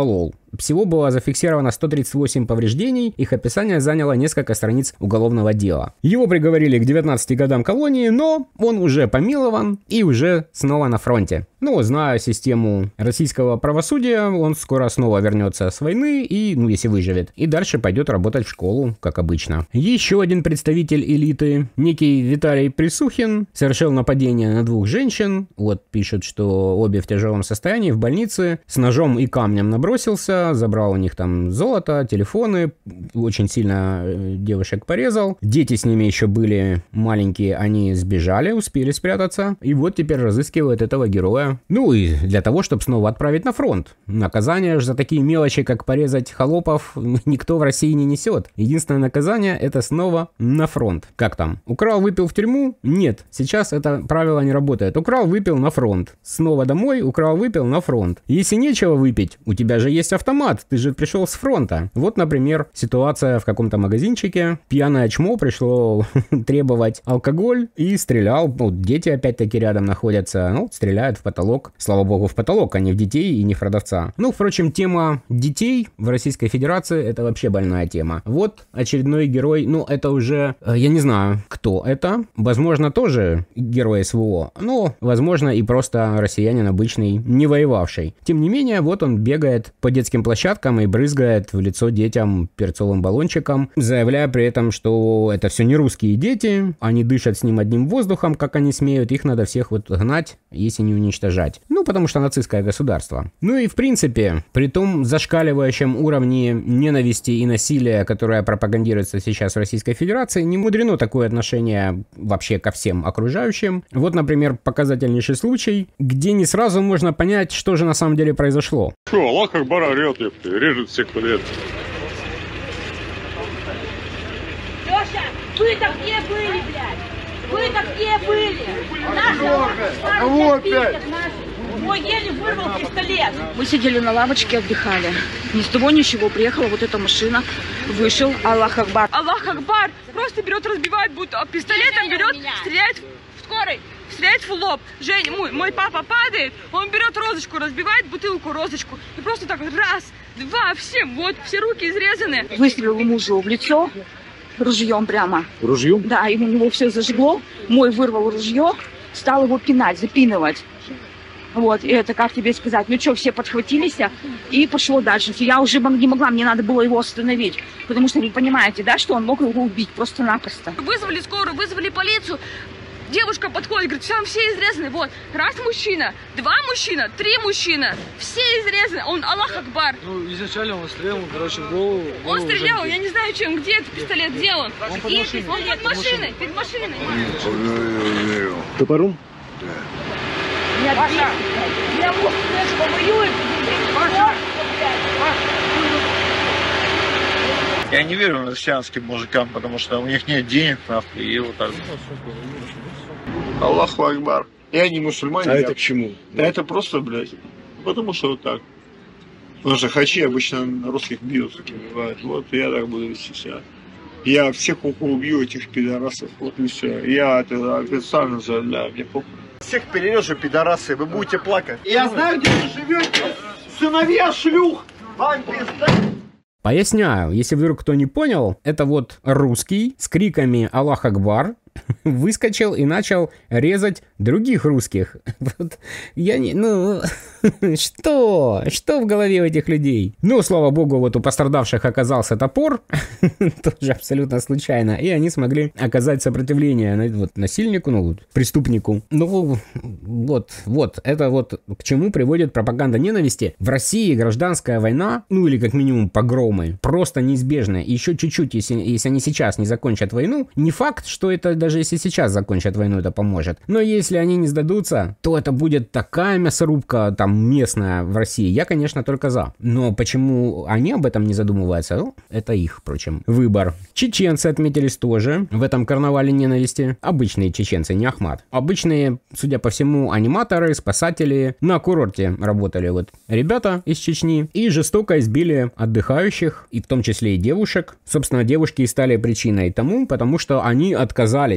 [SPEAKER 1] Всего было зафиксировано сто тридцать восемь повреждений, их описание заняло несколько страниц уголовного дела. Его приговорили к девятнадцати годам колонии, но он уже помилован и уже снова на фронте. Ну, зная систему российского правосудия, он скоро снова вернется с войны и, ну, если выживет, и дальше пойдет работать в школу, как обычно. Еще один представитель элиты, некий Виталий Присухин, совершил нападение на двух женщин. Вот пишут, что обе в тяжелом состоянии, в больнице, с ножом и камнем набросился, забрал у них там золото, телефоны, очень сильно девушек порезал. Дети с ними еще были маленькие, они сбежали, успели спрятаться, и вот теперь разыскивают этого героя. Ну и для того, чтобы снова отправить на фронт. Наказание же за такие мелочи, как порезать холопов, никто в России не несет. Единственное наказание — это снова на фронт. Как там? Украл, выпил в тюрьму? Нет, сейчас это правило не работает. Украл, выпил на фронт. Снова домой, украл, выпил на фронт. Если нечего выпить, у тебя же есть автомат, ты же пришел с фронта. Вот, например, ситуация в каком-то магазинчике. Пьяное чмо пришло требовать алкоголь и стрелял. Ну, дети опять-таки рядом находятся. Ну, стреляют в потолок. Слава богу, в потолок, а не в детей и не в продавца. Ну, впрочем, тема детей в Российской Федерации — это вообще больная тема. Вот очередной герой, ну, это уже, я не знаю, кто это. Возможно, тоже герой СВО, но, возможно, и просто россиянин обычный, не воевавший. Тем не менее, вот он бегает по детским площадкам и брызгает в лицо детям перцовым баллончиком, заявляя при этом, что это все не русские дети, они дышат с ним одним воздухом, как они смеют, их надо всех вот гнать, если не уничтожать. Ну, потому что нацистское государство. Ну и в принципе, при том зашкаливающем уровне ненависти и насилия, которое пропагандируется сейчас в Российской Федерации, не мудрено такое отношение вообще ко всем окружающим. Вот, например, показательнейший случай, где не сразу можно понять, что же на самом деле произошло.
[SPEAKER 17] Что, Аллах Акбар орет, ёпты, режет всех подряд.
[SPEAKER 18] Леша, вы-то где были, блядь? Вы-то где были? Наши,
[SPEAKER 17] кого опять?
[SPEAKER 18] Мой еле вырвал пистолет.
[SPEAKER 12] Мы сидели на лавочке, отдыхали. Ни с того ни с сего приехала вот эта машина. Вышел Аллах Акбар.
[SPEAKER 19] Аллах Акбар просто берет, разбивает, будто пистолетом берет, стреляет в скорой. Стреляет в лоб. Женя, мой, мой папа падает, он берет розочку, разбивает бутылку, розочку. И просто так раз, два, всем, вот, все руки изрезаны.
[SPEAKER 12] Выстрелил мужу в лицо. Ружьем прямо.
[SPEAKER 17] Ружьем?
[SPEAKER 12] Да, и у него все зажгло. Мой вырвал ружье, стал его пинать, запинывать. Вот, и это, как тебе сказать, ну что, все подхватились, и пошло дальше. Я уже не могла, мне надо было его остановить. Потому что вы понимаете, да, что он мог его убить просто-напросто.
[SPEAKER 19] Вызвали скорую, вызвали полицию. Девушка подходит, говорит, там все изрезаны. Вот, раз мужчина, два мужчина, три мужчина. Все изрезаны. Он Аллах Акбар.
[SPEAKER 5] Ну, изначально он стрелял, короче, в голову. В
[SPEAKER 19] он
[SPEAKER 5] голову
[SPEAKER 19] стрелял,
[SPEAKER 5] уже...
[SPEAKER 19] я не знаю, чем, где этот пистолет, где он.
[SPEAKER 5] Он под
[SPEAKER 19] И
[SPEAKER 5] машиной.
[SPEAKER 19] он под машиной, перед машиной.
[SPEAKER 17] Топором?
[SPEAKER 18] Да. Я Паша! Я муж, знаешь, повоюет. Паша!
[SPEAKER 20] Я не верю россиянским мужикам, потому что у них нет денег, нахуй, и вот так. Аллаху Акбар. Я не мусульманин.
[SPEAKER 17] А
[SPEAKER 20] я...
[SPEAKER 17] это к чему?
[SPEAKER 20] Да это просто, блядь, потому что вот так. Потому что хачи обычно русских бьют, убивают. Вот я так буду вести себя. Я всех убью, этих пидорасов, вот и все. Я это официально заявляю, мне похуй. Всех перережу, пидорасы, вы будете плакать. Я знаю, где вы живете, сыновья шлюх, вам пизда.
[SPEAKER 1] Поясняю, если вдруг кто не понял, это вот русский с криками «Аллах Акбар» выскочил и начал резать других русских. Вот я не... Ну... Что? Что в голове у этих людей? Ну, слава богу, вот у пострадавших оказался топор, тоже абсолютно случайно, и они смогли оказать сопротивление вот, насильнику, ну, преступнику. Ну, вот, вот, это вот к чему приводит пропаганда ненависти. В России гражданская война, ну, или как минимум погромы, просто неизбежны. Еще чуть-чуть, если, если они сейчас не закончат войну, не факт, что это даже если сейчас закончат войну, это поможет. Но если они не сдадутся, то это будет такая мясорубка, там, местная в России, я, конечно, только за. Но почему они об этом не задумываются, ну, это их, впрочем, выбор. Чеченцы отметились тоже в этом карнавале ненависти. Обычные чеченцы, не Ахмат. Обычные, судя по всему, аниматоры, спасатели на курорте работали вот ребята из Чечни и жестоко избили отдыхающих, и в том числе и девушек. Собственно, девушки и стали причиной тому, потому что они отказались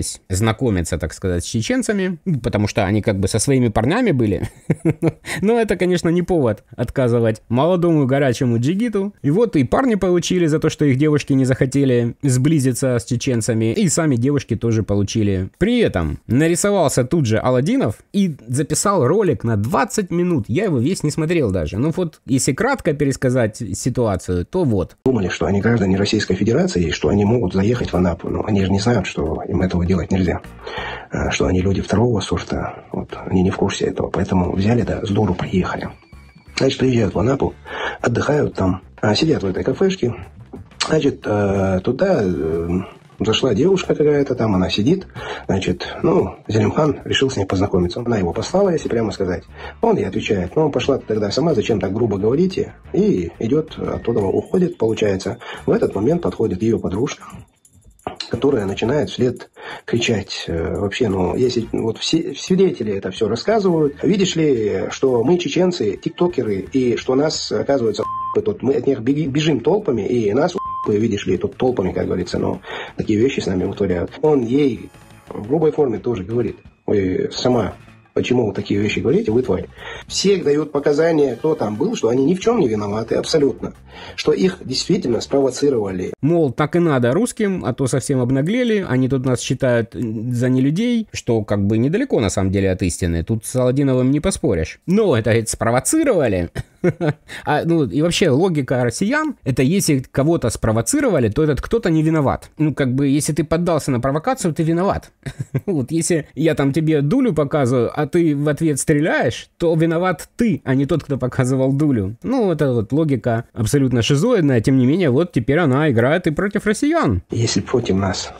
[SPEAKER 1] отказались знакомиться, так сказать, с чеченцами, потому что они как бы со своими парнями были. Но это, конечно, не повод отказывать молодому горячему джигиту. И вот и парни получили за то, что их девушки не захотели сблизиться с чеченцами, и сами девушки тоже получили. При этом нарисовался тут же Аладдинов и записал ролик на двадцать минут. Я его весь не смотрел даже. Ну вот, если кратко пересказать ситуацию, то вот.
[SPEAKER 21] Думали, что они граждане Российской Федерации, и что они могут заехать в Анапу. Но они же не знают, что им этого делать нельзя. Что они люди второго сорта. Вот, они не в курсе этого. Поэтому взяли, да, с дуру поехали. Значит, приезжают в Анапу, отдыхают там, сидят в этой кафешке. Значит, туда зашла девушка какая-то там, она сидит. Значит, ну, Зелимхан решил с ней познакомиться. Она его послала, если прямо сказать. Он ей отвечает, ну, пошла ты тогда сама, зачем так грубо говорите? И идет оттуда, уходит, получается. В этот момент подходит ее подружка, которая начинает вслед кричать. Вообще, ну, если вот все свидетели это все рассказывают, видишь ли, что мы чеченцы, тиктокеры, и что нас, оказывается, тут мы от них бежим толпами, и нас, видишь ли, тут толпами, как говорится, но такие вещи с нами вытворяют. Он ей в грубой форме тоже говорит, ой, сама, почему вы такие вещи говорите, вы тварь. Все дают показания, кто там был, что они ни в чем не виноваты, абсолютно. Что их действительно спровоцировали.
[SPEAKER 1] Мол, так и надо русским, а то совсем обнаглели, они тут нас считают за нелюдей, что как бы недалеко на самом деле от истины. Тут с Аладдиновым не поспоришь. Но это ведь спровоцировали. А, ну, и вообще логика россиян, это если кого-то спровоцировали, то этот кто-то не виноват. Ну, как бы, если ты поддался на провокацию, ты виноват. Вот, если я там тебе дулю показываю, а ты в ответ стреляешь, то виноват ты, а не тот, кто показывал дулю. Ну, это вот логика абсолютно шизоидная, тем не менее, вот теперь она играет и против россиян.
[SPEAKER 21] Если против нас,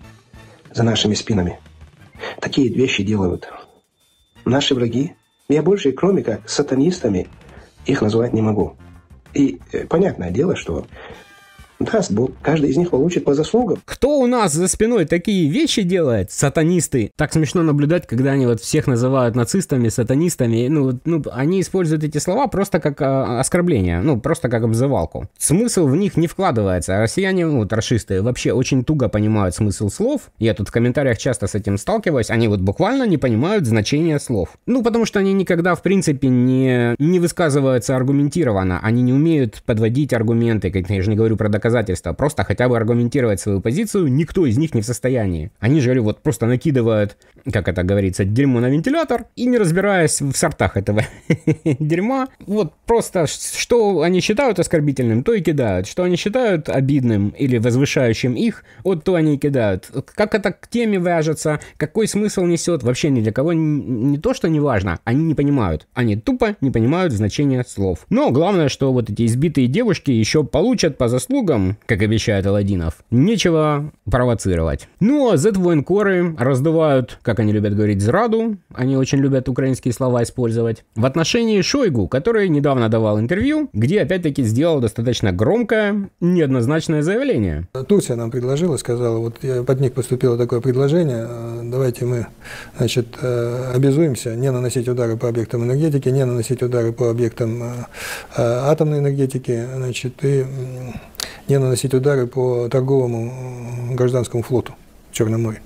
[SPEAKER 21] за нашими спинами, такие вещи делают наши враги, я больше, кроме как сатанистами, их называть не могу. И э, понятное дело, что даст Бог, каждый из них получит по заслугам.
[SPEAKER 1] Кто у нас за спиной такие вещи делает? Сатанисты. Так смешно наблюдать, когда они вот всех называют нацистами, сатанистами. Ну, ну они используют эти слова просто как а, оскорбление, ну, просто как обзывалку. Смысл в них не вкладывается. Россияне, ну, вот расисты, вообще очень туго понимают смысл слов. Я тут в комментариях часто с этим сталкиваюсь. Они вот буквально не понимают значения слов. Ну, потому что они никогда, в принципе, не, не высказываются аргументированно. Они не умеют подводить аргументы, как я же не говорю про доказательства. Просто хотя бы аргументировать свою позицию никто из них не в состоянии. Они же вот просто накидывают, как это говорится, дерьмо на вентилятор и не разбираясь в сортах этого дерьма, вот просто что они считают оскорбительным, то и кидают. Что они считают обидным или возвышающим их, вот то они и кидают. Как это к теме вяжется, какой смысл несет, вообще ни для кого не то, что не важно, они не понимают. Они тупо не понимают значения слов. Но главное, что вот эти избитые девушки еще получат по заслугам, как обещает Аладдинов. Нечего провоцировать. Ну, а зет-военкоры раздувают, как они любят говорить, зраду. Они очень любят украинские слова использовать. В отношении Шойгу, который недавно давал интервью, где опять-таки сделал достаточно громкое, неоднозначное заявление.
[SPEAKER 22] Турция нам предложила, сказала, вот под них поступило такое предложение, давайте мы, значит, обязуемся не наносить удары по объектам энергетики, не наносить удары по объектам атомной энергетики, значит, и не наносить удары по торговому гражданскому флоту в Черном море.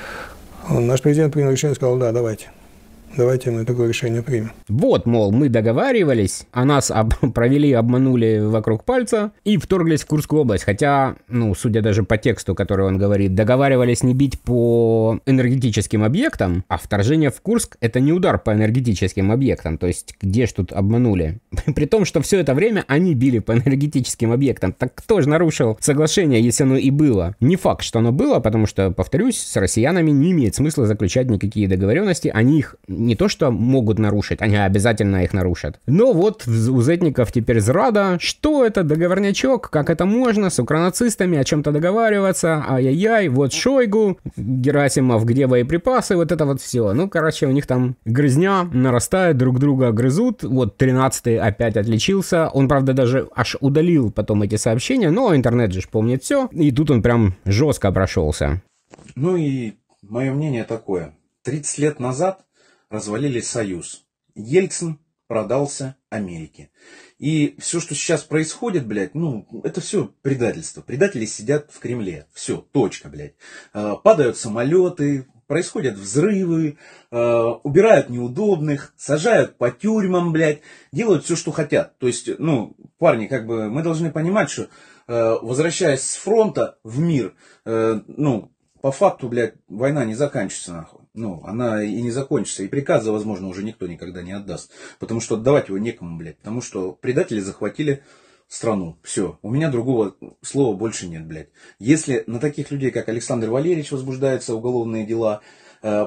[SPEAKER 22] Наш президент принял решение и сказал, да, давайте. Давайте мы такое решение примем.
[SPEAKER 1] Вот, мол, мы договаривались, а нас об... провели, обманули вокруг пальца и вторглись в Курскую область. Хотя, ну, судя даже по тексту, который он говорит, договаривались не бить по энергетическим объектам, а вторжение в Курск — это не удар по энергетическим объектам. То есть, где ж тут обманули? При том, что все это время они били по энергетическим объектам. Так кто же нарушил соглашение, если оно и было? Не факт, что оно было, потому что, повторюсь, с россиянами не имеет смысла заключать никакие договоренности. Они их не то что могут нарушить, они обязательно их нарушат. Но вот у зетников теперь зрада. Что это, договорнячок? Как это можно с укронацистами о чем-то договариваться? Ай-яй-яй, вот Шойгу, Герасимов, где боеприпасы, вот это вот все. Ну, короче, у них там грызня нарастает, друг друга грызут. Вот тринадцатый опять отличился. Он, правда, даже аж удалил потом эти сообщения, но интернет же помнит все. И тут он прям жестко прошелся.
[SPEAKER 23] Ну и мое мнение такое. тридцать лет назад развалили Союз. Ельцин
[SPEAKER 3] продался Америке. И все, что сейчас происходит, блядь, ну, это все предательство. Предатели сидят в Кремле. Все, точка, блядь. Падают самолеты, происходят взрывы, убирают неудобных, сажают по тюрьмам, блядь, делают все, что хотят. То есть, ну, парни, как бы, мы должны понимать, что, возвращаясь с фронта в мир, ну, по факту, блядь, война не заканчивается, нахуй. Ну, она и не закончится. И приказа, возможно, уже никто никогда не отдаст. Потому что отдавать его некому, блядь. Потому что предатели захватили страну. Все. У меня другого слова больше нет, блядь. Если на таких людей, как Александр Валерьевич, возбуждаются уголовные дела, э,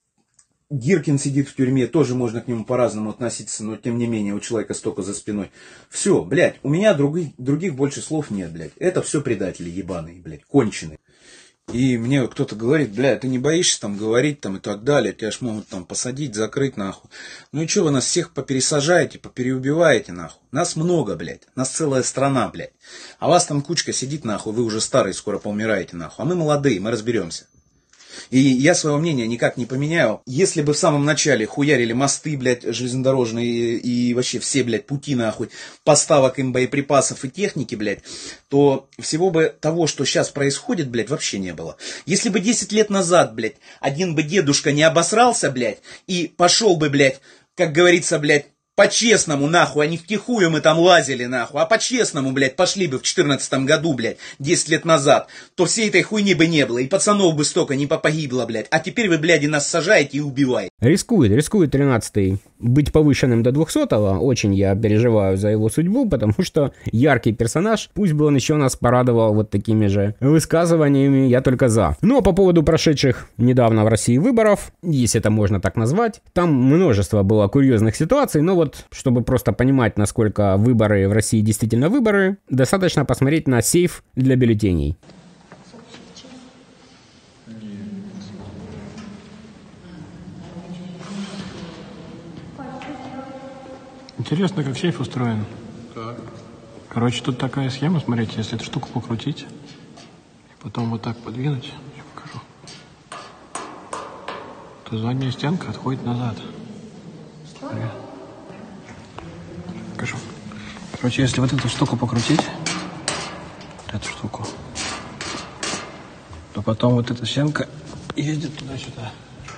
[SPEAKER 3] Гиркин сидит в тюрьме, тоже можно к нему по-разному относиться, но тем не менее у человека столько за спиной. Все, блядь, у меня других, других больше слов нет, блядь. Это все предатели ебаные, блядь, конченые. И мне кто-то говорит, бля, ты не боишься там говорить там и так далее, тебя ж могут там посадить, закрыть нахуй. Ну и что вы нас всех попересажаете, попереубиваете нахуй? Нас много, блядь, нас целая страна, блядь. А вас там кучка сидит нахуй, вы уже старые, скоро поумираете нахуй. А мы молодые, мы разберемся. И я своего мнения никак не поменяю. Если бы в самом начале хуярили мосты, блядь, железнодорожные и вообще все, блядь, пути, нахуй, поставок им боеприпасов и техники, блядь, то всего бы того, что сейчас происходит, блядь, вообще не было. Если бы десять лет назад, блядь, один бы дедушка не обосрался, блядь, и пошел бы, блядь, как говорится, блядь, по-честному, нахуй, а не втихую мы там лазили, нахуй, а по-честному, блядь, пошли бы в четырнадцатом году, блядь, десять лет назад, то всей этой хуйни бы не было, и пацанов бы столько не погибло, блядь, а теперь вы, блядь, нас сажаете и убиваете.
[SPEAKER 1] Рискует, рискует тринадцатый быть повышенным до двухсотого, очень я переживаю за его судьбу, потому что яркий персонаж, пусть бы он еще нас порадовал вот такими же высказываниями, я только за. Ну а по поводу прошедших недавно в России выборов, если это можно так назвать, там множество было курьезных ситуаций, но вот чтобы просто понимать, насколько выборы в России действительно выборы, достаточно посмотреть на сейф для бюллетеней.
[SPEAKER 4] Интересно, как сейф устроен.
[SPEAKER 3] Так.
[SPEAKER 4] Короче, тут такая схема, смотрите, если эту штуку покрутить, и потом вот так подвинуть, я покажу, то задняя стенка отходит назад. Смотри. Покажу. Короче, если вот эту штуку покрутить, вот эту штуку, то потом вот эта стенка едет туда-сюда.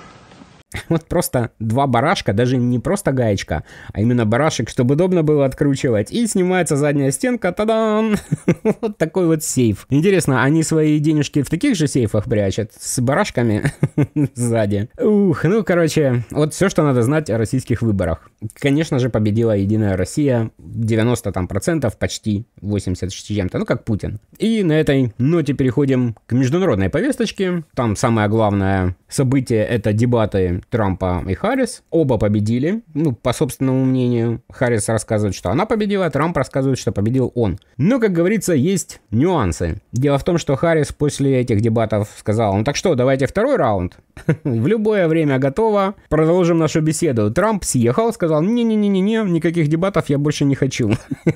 [SPEAKER 1] Вот просто два барашка, даже не просто гаечка, а именно барашек, чтобы удобно было откручивать. И снимается задняя стенка, та-дам! Вот такой вот сейф. Интересно, они свои денежки в таких же сейфах прячут? С барашками сзади? Ух, ну короче, вот все, что надо знать о российских выборах. Конечно же, победила Единая Россия, девяносто там процентов, почти восемьдесят с чем-то, ну как Путин. И на этой ноте переходим к международной повесточке. Там самое главное событие — это дебаты Трампа и Харрис. Оба победили, ну, по собственному мнению. Харрис рассказывает, что она победила, Трамп рассказывает, что победил он. Но, как говорится, есть нюансы. Дело в том, что Харрис после этих дебатов сказал: ну так что, давайте второй раунд. В любое время готово. Продолжим нашу беседу. Трамп съехал, сказал: не-не-не-не, никаких дебатов я больше не хочу.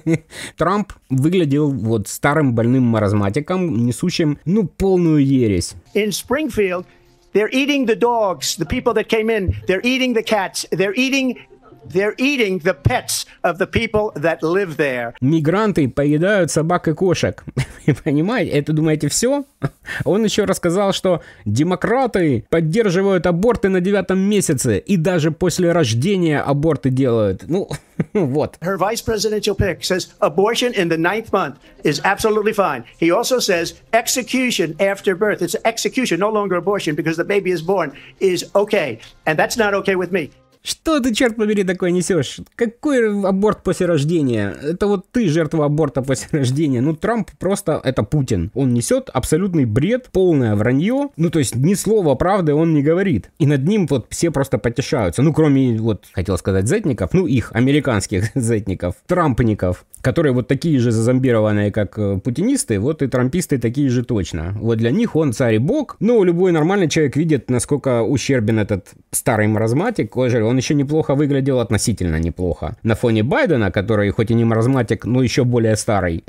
[SPEAKER 1] Трамп выглядел вот старым больным маразматиком, несущим, ну, полную ересь.
[SPEAKER 23] In Springfield, they're eating the dogs, the people that came in. They're eating the cats. They're eating, they're eating the pets of the people that live there.
[SPEAKER 1] Мигранты поедают собак и кошек. Понимаете? Это, думаете, все? Он еще рассказал, что демократы поддерживают аборты на девятом месяце и даже после рождения аборты делают. Ну, вот.
[SPEAKER 23] Her vice presidential pick says abortion in the ninth month is absolutely fine. He also says execution after birth. It's execution, no longer abortion, because the baby is born, is okay. And that's not okay with me.
[SPEAKER 1] Что ты, черт побери, такое несешь? Какой аборт после рождения? Это вот ты жертва аборта после рождения. Ну, Трамп просто, это Путин. Он несет абсолютный бред, полное вранье. Ну, то есть, ни слова правды он не говорит. И над ним вот все просто потешаются. Ну, кроме, вот, хотел сказать, зетников, ну, их, американских зетников, трампников, которые вот такие же зазомбированные, как путинисты, вот и трамписты такие же точно. Вот для них он царь и бог. Но любой нормальный человек видит, насколько ущербен этот старый маразматик. Он еще неплохо выглядел, относительно неплохо. На фоне Байдена, который хоть и не маразматик, но еще более старый.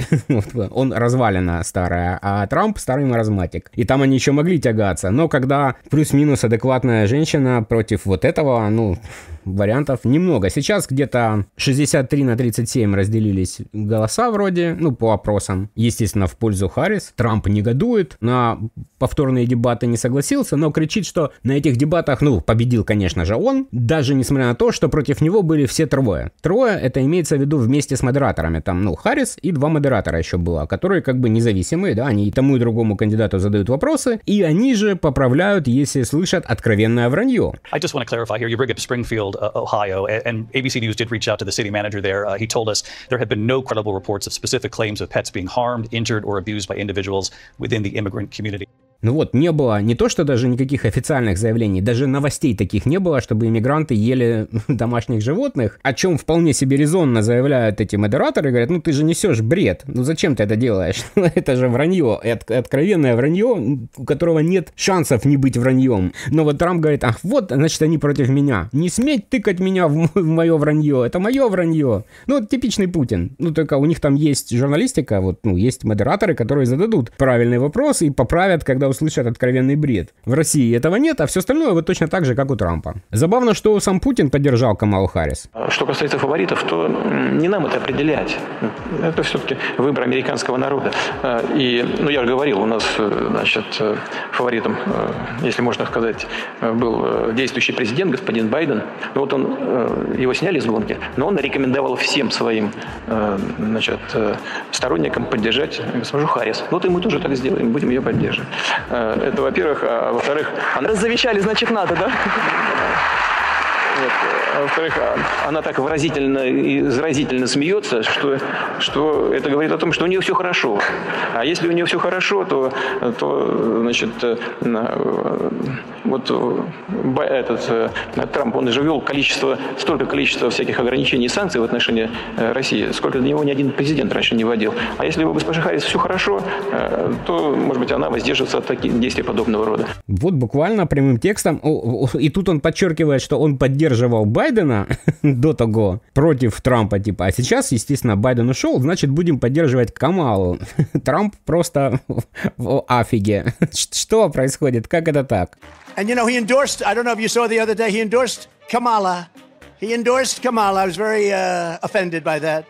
[SPEAKER 1] Он развалина старая, а Трамп старый маразматик. И там они еще могли тягаться. Но когда плюс-минус адекватная женщина против вот этого, ну... вариантов немного. Сейчас где-то шестьдесят три на тридцать семь разделились голоса вроде, ну, по опросам. Естественно, в пользу Харрис. Трамп негодует, на повторные дебаты не согласился, но кричит, что на этих дебатах, ну, победил, конечно же, он, даже несмотря на то, что против него были все трое. Трое, это имеется в виду вместе с модераторами. Там, ну, Харрис и два модератора еще было, которые как бы независимые, да, они и тому и другому кандидату задают вопросы, и они же поправляют, если слышат откровенное вранье.
[SPEAKER 2] I just want to clarify here, you bring up Springfield, uh, Ohio, and A B C News did reach out to the city manager there. Uh, he told us there have been no credible reports of specific claims of pets being harmed, injured, or abused by individuals within the immigrant community.
[SPEAKER 1] Ну вот, не было не то, что даже никаких официальных заявлений, даже новостей таких не было, чтобы иммигранты ели домашних животных, о чем вполне себе резонно заявляют эти модераторы, говорят, ну ты же несешь бред, ну зачем ты это делаешь? Это же вранье, откровенное вранье, у которого нет шансов не быть враньем. Но вот Трамп говорит, ах, вот, значит, они против меня, не сметь тыкать меня в, в мое вранье, это мое вранье. Ну, вот типичный Путин, ну только у них там есть журналистика, вот, ну, есть модераторы, которые зададут правильный вопрос и поправят, когда услышат откровенный бред. В России этого нет, а все остальное вот точно так же, как у Трампа. Забавно, что сам Путин поддержал Камалу Харрис.
[SPEAKER 6] Что касается фаворитов, то не нам это определять. Это все-таки выбор американского народа. И, ну, я же говорил, у нас, значит, фаворитом, если можно сказать, был действующий президент, господин Байден. Вот он, его сняли с гонки, но он рекомендовал всем своим, значит, сторонникам поддержать госпожу Харрис. Вот и мы тоже так сделаем, будем ее поддерживать. Это, во-первых. А во-вторых... Она...
[SPEAKER 2] Раз завещали, значит, надо, да?
[SPEAKER 6] Вот. А во-вторых, она так выразительно и заразительно смеется, что, что это говорит о том, что у нее все хорошо. А если у нее все хорошо, то, то значит, вот этот Трамп, он же ввел количество, столько количества всяких ограничений и санкций в отношении России, сколько для него ни один президент раньше не вводил. А если у госпожи Харрис все хорошо, то, может быть, она воздержится от таких действий подобного рода.
[SPEAKER 1] Вот буквально прямым текстом, и тут он подчеркивает, что он поддерживал Байдена до того против Трампа, типа, а сейчас, естественно, Байден ушел, значит, будем поддерживать Камалу. Трамп просто в афиге. Что происходит? Как это так?
[SPEAKER 23] And you know, he endorsed, I don't know if you saw the other day, he endorsed Kamala. He endorsed Kamala. I was very uh, offended by that.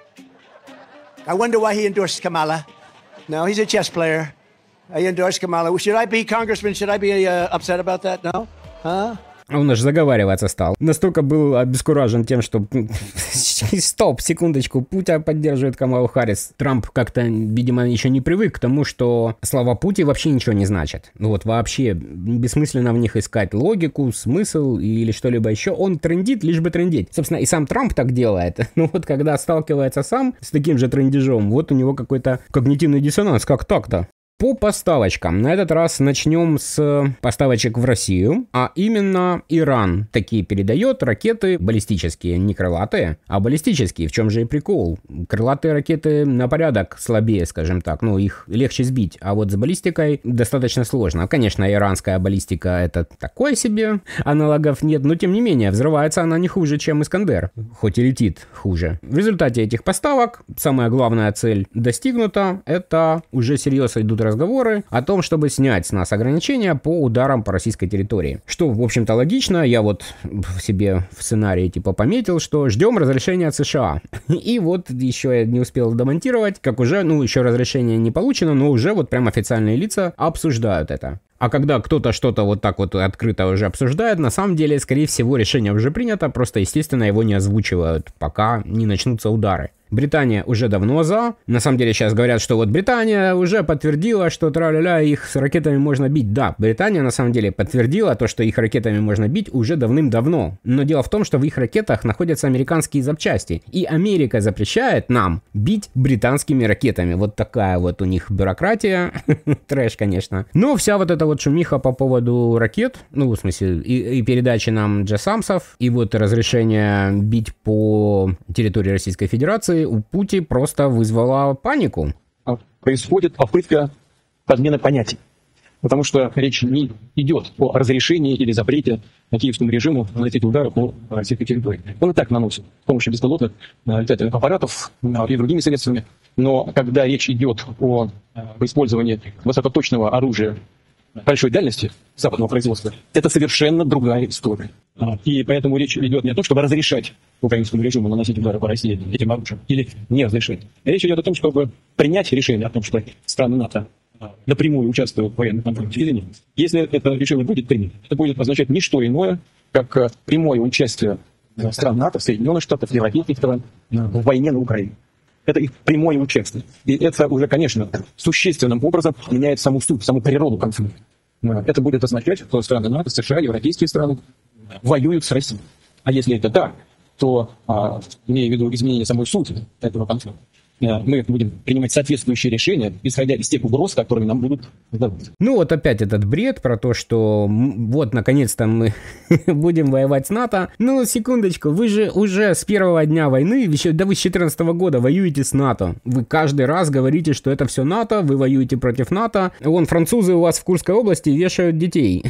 [SPEAKER 23] I wonder why he endorsed Kamala. No, he's a chess player. He endorsed Kamala. Should I be congressman? Should I be uh, upset about that? No? Huh?
[SPEAKER 1] Он аж заговариваться стал. Настолько был обескуражен тем, что стоп, секундочку, Путин поддерживает Камалу Харрис. Трамп как-то, видимо, еще не привык к тому, что слова Путина вообще ничего не значат. Ну вот вообще бессмысленно в них искать логику, смысл или что-либо еще. Он трендит, лишь бы трендить. Собственно, и сам Трамп так делает. Но вот когда сталкивается сам с таким же трендежом, вот у него какой-то когнитивный диссонанс. Как так-то? По поставочкам. На этот раз начнем с поставочек в Россию, а именно Иран такие передает ракеты баллистические, не крылатые, а баллистические. В чем же и прикол? Крылатые ракеты на порядок слабее, скажем так, ну их легче сбить, а вот с баллистикой достаточно сложно. Конечно, иранская баллистика это такое себе, аналогов нет, но тем не менее взрывается она не хуже, чем Искандер, хоть и летит хуже. В результате этих поставок самая главная цель достигнута, это уже серьезно идут разговоры о том, чтобы снять с нас ограничения по ударам по российской территории. Что, в общем-то, логично. Я вот себе в сценарии типа пометил, что ждем разрешения от США. И вот еще я не успел демонтировать, как уже, ну, еще разрешение не получено, но уже вот прям официальные лица обсуждают это. А когда кто-то что-то вот так вот открыто уже обсуждает, на самом деле, скорее всего, решение уже принято, просто, естественно, его не озвучивают, пока не начнутся удары. Британия уже давно за. На самом деле сейчас говорят, что вот Британия уже подтвердила, что тра-ля-ля, их с ракетами можно бить. Да, Британия на самом деле подтвердила то, что их ракетами можно бить уже давным-давно. Но дело в том, что в их ракетах находятся американские запчасти. И Америка запрещает нам бить британскими ракетами. Вот такая вот у них бюрократия. Трэш, конечно. Но вся вот эта вот шумиха по поводу ракет, ну, в смысле, и, и передачи нам джасамсов, и вот разрешение бить по территории Российской Федерации у Пути просто вызвала панику.
[SPEAKER 6] Происходит попытка подмены понятий. Потому что речь не идет о разрешении или запрете киевскому режиму наносить удары по российской территории. Он и так наносит с помощью беспилотных летательных аппаратов и другими средствами. Но когда речь идет о использовании высокоточного оружия большой дальности западного производства, это совершенно другая история. И поэтому речь идет не о том, чтобы разрешать украинскому режиму наносить удары по России этим оружием, или не разрешать. Речь идет о том, чтобы принять решение о том, что страны НАТО напрямую участвуют в военных конфликтах или нет. Если это решение будет принято, это будет означать не что иное, как прямое участие стран НАТО, Соединенных Штатов, европейских стран в войне на Украине. Это их прямое участие. И это уже, конечно, существенным образом меняет саму суть, саму природу конфликта. Это будет означать, что страны НАТО, США, европейские страны воюют с Россией. А если это так, то, а, имея в виду изменение самой сути этого конфликта, мы будем принимать соответствующие решения, исходя из тех угроз, которые нам будут задавать.
[SPEAKER 1] Ну вот опять этот бред про то, что вот наконец-то мы будем воевать с НАТО. Ну, секундочку, вы же уже с первого дня войны, да вы с две тысячи четырнадцатого года воюете с НАТО. Вы каждый раз говорите, что это все НАТО, вы воюете против НАТО. Вон, французы у вас в Курской области вешают детей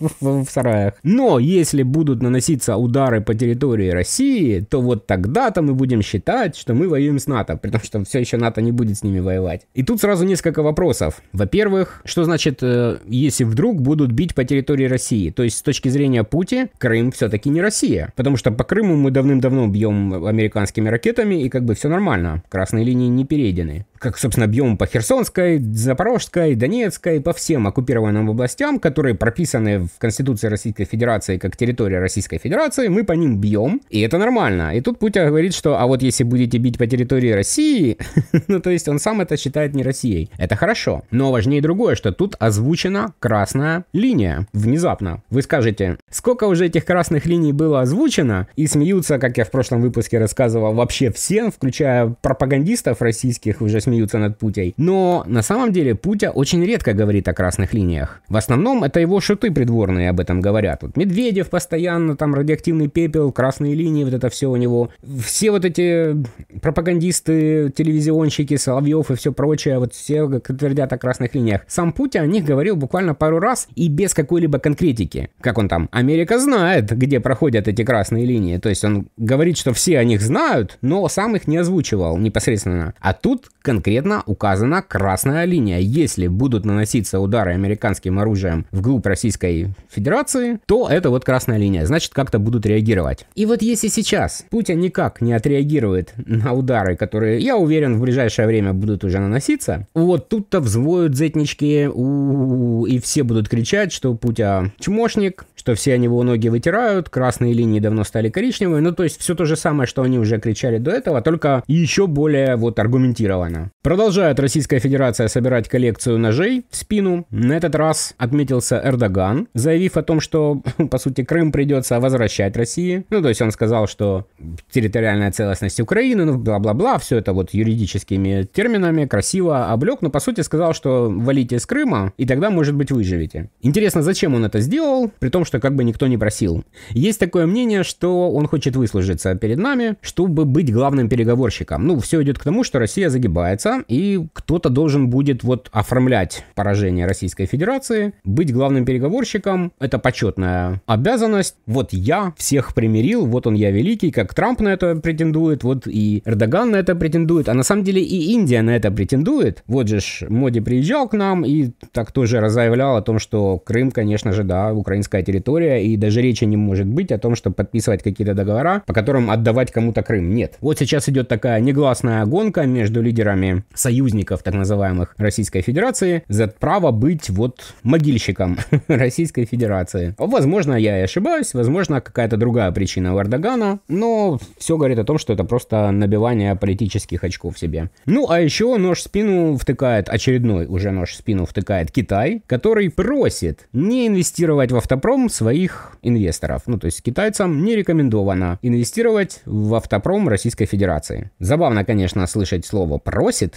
[SPEAKER 1] в сараях. Но если будут наноситься удары по территории России, то вот тогда-то мы будем считать, что мы воюем с НАТО, потому что все еще НАТО не будет с ними воевать. И тут сразу несколько вопросов. Во-первых, что значит, если вдруг будут бить по территории России? То есть с точки зрения Пути, Крым все-таки не Россия. Потому что по Крыму мы давным-давно бьем американскими ракетами, и как бы все нормально. Красные линии не перейдены. Как, собственно, бьем по Херсонской, Запорожской, Донецкой, по всем оккупированным областям, которые прописаны в Конституции Российской Федерации как территория Российской Федерации, мы по ним бьем, и это нормально. И тут Путин говорит, что а вот если будете бить по территории России, ну, то есть он сам это считает не Россией. Это хорошо. Но важнее другое, что тут озвучена красная линия. Внезапно. Вы скажете, сколько уже этих красных линий было озвучено, и смеются, как я в прошлом выпуске рассказывал, вообще все, включая пропагандистов российских, уже смеются над Путей. Но на самом деле Путя очень редко говорит о красных линиях. В основном это его шуты придворные об этом говорят. Вот Медведев постоянно, там радиоактивный пепел, красные линии, вот это все у него. Все вот эти пропагандисты, телевизионщики, Соловьев и все прочее, вот все твердят о красных линиях. Сам Путин о них говорил буквально пару раз и без какой-либо конкретики. Как он там? Америка знает, где проходят эти красные линии. То есть он говорит, что все о них знают, но сам их не озвучивал непосредственно. А тут конкретно указана красная линия. Если будут наноситься удары американским оружием вглубь Российской Федерации, то это вот красная линия. Значит, как-то будут реагировать. И вот если сейчас Путин никак не отреагирует на удары, которые, я уверен, в ближайшее время будут уже наноситься, вот тут-то взвоют зетнички, у-у-у, и все будут кричать, что Путя чмошник, что все они его ноги вытирают, красные линии давно стали коричневые. Ну, то есть все то же самое, что они уже кричали до этого, только еще более вот аргументированно. Продолжает Российская Федерация собирать коллекцию ножей в спину. На этот раз отметился Эрдоган, заявив о том, что, по сути, Крым придется возвращать России. Ну, то есть он сказал, что территориальная целостность Украины, ну, бла-бла-бла, все это вот юридическими терминами, красиво облег, но, по сути, сказал, что валите с Крыма, и тогда, может быть, выживете. Интересно, зачем он это сделал, при том, что как бы никто не просил. Есть такое мнение, что он хочет выслужиться перед нами, чтобы быть главным переговорщиком. Ну, все идет к тому, что Россия загибается, и кто-то должен будет вот оформлять поражение Российской Федерации, быть главным переговорщиком. Это почетная обязанность. Вот я всех примирил, вот он я великий, как Трамп на это претендует, вот и Эрдоган на это претендует, а на самом деле и Индия на это претендует. Вот же ж Моди приезжал к нам и так тоже разъявлял о том, что Крым, конечно же, да, украинская территория, и даже речи не может быть о том, чтобы подписывать какие-то договора, по которым отдавать кому-то Крым. Нет. Вот сейчас идет такая негласная гонка между лидерами союзников, так называемых, Российской Федерации за право быть вот могильщиком Российской Федерации. Возможно, я и ошибаюсь, возможно, какая-то другая причина у Эрдогана, но все говорит о том, что это просто набивание политических очков себе. Ну, а еще нож в спину втыкает, очередной уже нож в спину втыкает Китай, который просит не инвестировать в автопром своих инвесторов. Ну, то есть китайцам не рекомендовано инвестировать в автопром Российской Федерации. Забавно, конечно, слышать слово «просит»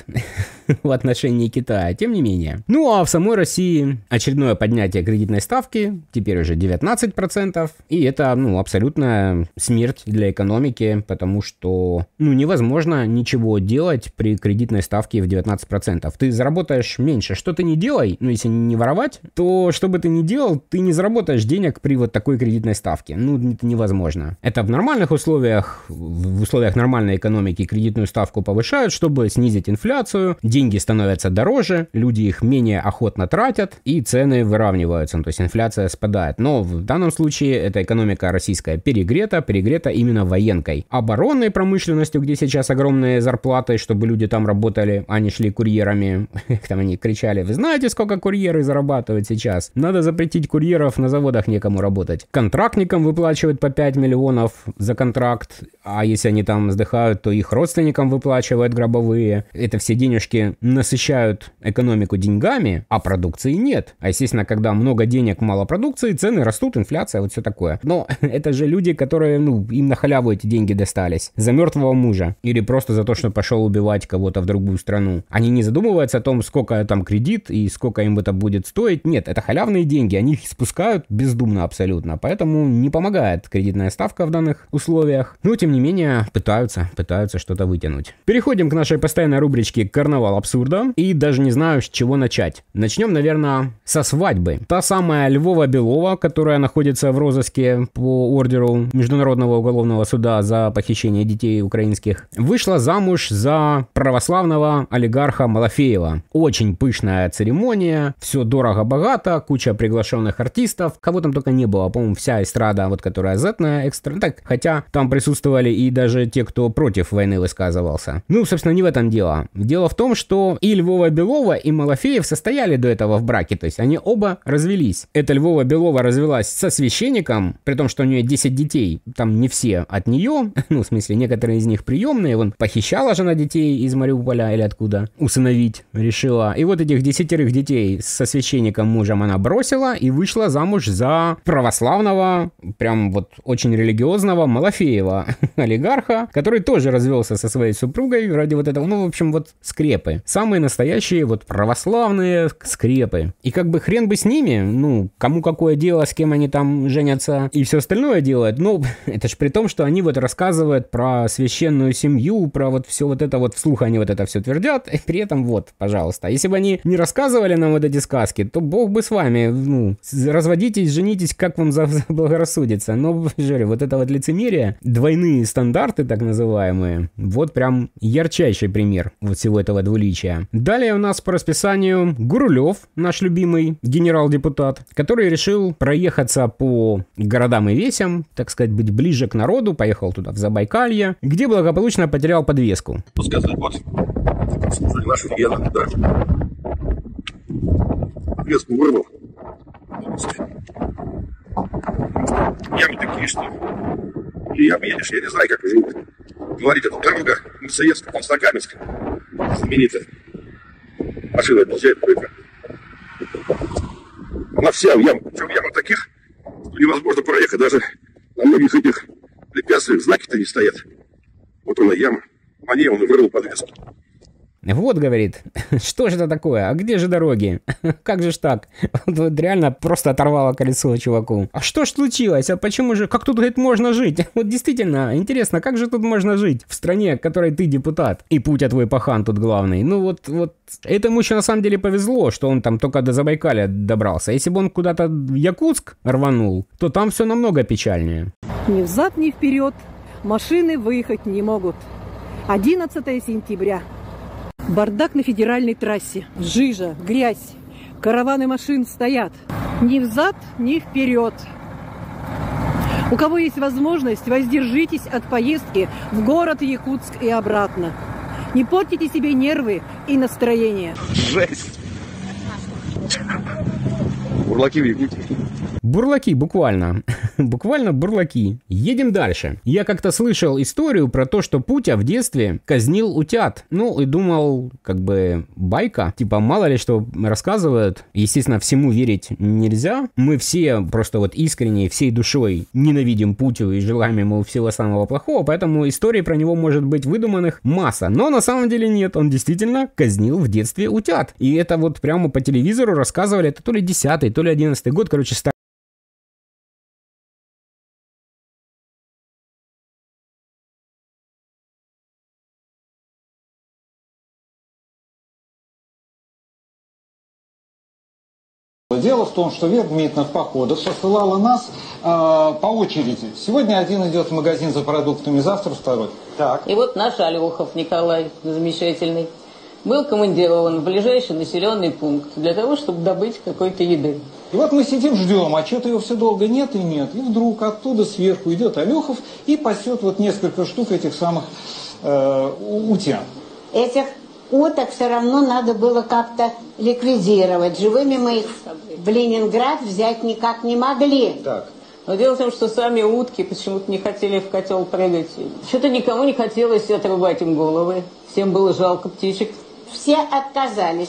[SPEAKER 1] в отношении Китая, тем не менее. Ну, а в самой России очередное поднятие кредитной ставки, теперь уже девятнадцать процентов, и это, ну, абсолютная смерть для экономики, потому что, ну, невозможно ничего делать при кредитной ставке в девятнадцать процентов. Ты заработаешь меньше. Что ты не делай, ну, если не воровать, то что бы ты ни делал, ты не заработаешь денег при вот такой кредитной ставке. Ну, это невозможно. Это в нормальных условиях, в условиях нормальной экономики кредитную ставку повышают, чтобы снизить инфляцию, деньги становятся дороже, люди их менее охотно тратят, и цены выравниваются, то есть инфляция спадает. Но в данном случае эта экономика российская перегрета, перегрета именно военкой. Оборонной промышленностью, где сейчас огромные зарплаты, чтобы люди там работали, а не шли курьерами. Там они кричали: вы знаете, сколько курьеры зарабатывают сейчас? Надо запретить курьеров, на заводах некому работать. Контрактникам выплачивают по пять миллионов за контракт, а если они там сдыхают, то их родственникам выплачивают гробовые. Это все денежки насыщают экономику деньгами, а продукции нет. А естественно, когда много денег, мало продукции, цены растут, инфляция, вот все такое. Но это же люди, которые, ну, им на халяву эти деньги достались. За мертвого мужа. Или просто за то, что пошел убивать кого-то в другую страну. Они не задумываются о том, сколько там кредит и сколько им это будет стоить. Нет, это халявные деньги. Они их спускают бездумно абсолютно. Поэтому не помогает кредитная ставка в данных условиях. Но, тем не менее, пытаются, пытаются что-то вытянуть. Переходим к нашей постоянной рубричке «Карнавал абсурда». И даже не знаю, с чего начать. Начнем, наверное, со свадьбы. Та самая Львова Белова, которая находится в розыске по ордеру Международного уголовного суда за похищение детей украинских, вышла замуж за православного олигарха Малафеева. Очень пышная церемония, все дорого-богато, куча приглашенных артистов, кого там только не было, по-моему, вся эстрада, вот которая зетная, экстра, так, хотя там присутствовали и даже те, кто против войны высказывался. Ну, собственно, не в этом дело. Дело в том, что и Львова Белова, и Малафеев состояли до этого в браке, то есть они оба развелись. Эта Львова Белова развелась со священником, при том, что у нее десять детей, там не все от нее, ну, в смысле, некоторые из них приемные, вон, похищала жена детей из Мариуполя или откуда, усыновить решила. И вот этих десятерых детей со священником мужем она бросила и вышла замуж за православного, прям вот очень религиозного Малафеева, олигарха, который тоже развелся со своей супругой ради вот этого, ну, в общем, вот скрепы. Самые настоящие вот православные скрепы. И как бы хрен бы с ними, ну, кому какое дело, с кем они там женятся и все остальное делают, ну, это ж при том, что они вот рассказывают про священную семью, про вот все вот это вот, вслух они вот это все твердят, и при этом вот, пожалуйста, если бы они не рассказывали нам вот эти сказки, то бог бы с вами, ну, разводитесь, женитесь, как вам заблагорассудится. Но, жили, вот это вот лицемерие, двойные стандарты, так называемые, вот прям ярчайший пример вот всего этого двуличия. Далее у нас по расписанию Гурулев, наш любимый генерал-депутат, который решил проехаться по городам и весям, так сказать, быть ближе к народу, поехал туда, в Забайкалье, где благополучно потерял подвеску.
[SPEAKER 7] Сказать, вот, слушали наши ребята, да. Подвеску вырвал. Ямы такие, что и ямы едешь, я не знаю, как живут. Говорит, это дорога Советская, Константинская, знаменитая. Машина отъезжает только. Она вся в ямах. Причем ямах таких, что невозможно проехать. Даже на многих этих препятствиях знаки-то не стоят. Вот она яма. На ней он и вырвал подвеску.
[SPEAKER 1] Вот, говорит, что же это такое? А где же дороги? Как же ж так? Вот реально просто оторвало колесо чуваку. А что ж случилось? А почему же? Как тут, говорит, можно жить? Вот действительно, интересно, как же тут можно жить? В стране, в которой ты депутат. И Путя твой пахан тут главный. Ну вот, вот, этому еще на самом деле повезло, что он там только до Забайкалья добрался. Если бы он куда-то в Якутск рванул, то там все намного печальнее.
[SPEAKER 8] Ни взад, ни вперед машины выехать не могут. одиннадцатое сентября. Бардак на федеральной трассе. Жижа, грязь. Караваны машин стоят. Ни взад, ни вперед. У кого есть возможность, воздержитесь от поездки в город Якутск и обратно. Не портите себе нервы и настроение.
[SPEAKER 7] Жесть. Бурлаки в Якутии.
[SPEAKER 1] Бурлаки, буквально. Буквально бурлаки. Едем дальше. Я как-то слышал историю про то, что Путя в детстве казнил утят. Ну, и думал, как бы, байка. Типа, мало ли что рассказывают. Естественно, всему верить нельзя. Мы все просто вот искренне, всей душой ненавидим Путю и желаем ему всего самого плохого. Поэтому историй про него может быть выдуманных масса. Но на самом деле нет. Он действительно казнил в детстве утят. И это вот прямо по телевизору рассказывали. Это то ли десятый, то ли одиннадцатый год. Короче, старый.
[SPEAKER 10] Дело в том, что Вера Дмитриевна в походах посылала нас э, по очереди. Сегодня один идет в магазин за продуктами, завтра второй.
[SPEAKER 12] Так. И вот наш Алехов Николай, замечательный.
[SPEAKER 9] был командирован в ближайший населенный пункт для того, чтобы добыть какой-то еды.
[SPEAKER 10] И вот мы сидим, ждем, а что-то его все долго нет и нет. И вдруг оттуда сверху идет Алехов и пасет вот несколько штук этих самых э, утят.
[SPEAKER 11] Этих уток все равно надо было как-то ликвидировать. Живыми мы их в Ленинград взять никак не могли.
[SPEAKER 10] Так.
[SPEAKER 9] Но дело в том, что сами утки почему-то не хотели в котел прыгать. Что-то никому не хотелось отрубать им головы. Всем было жалко птичек.
[SPEAKER 11] Все отказались.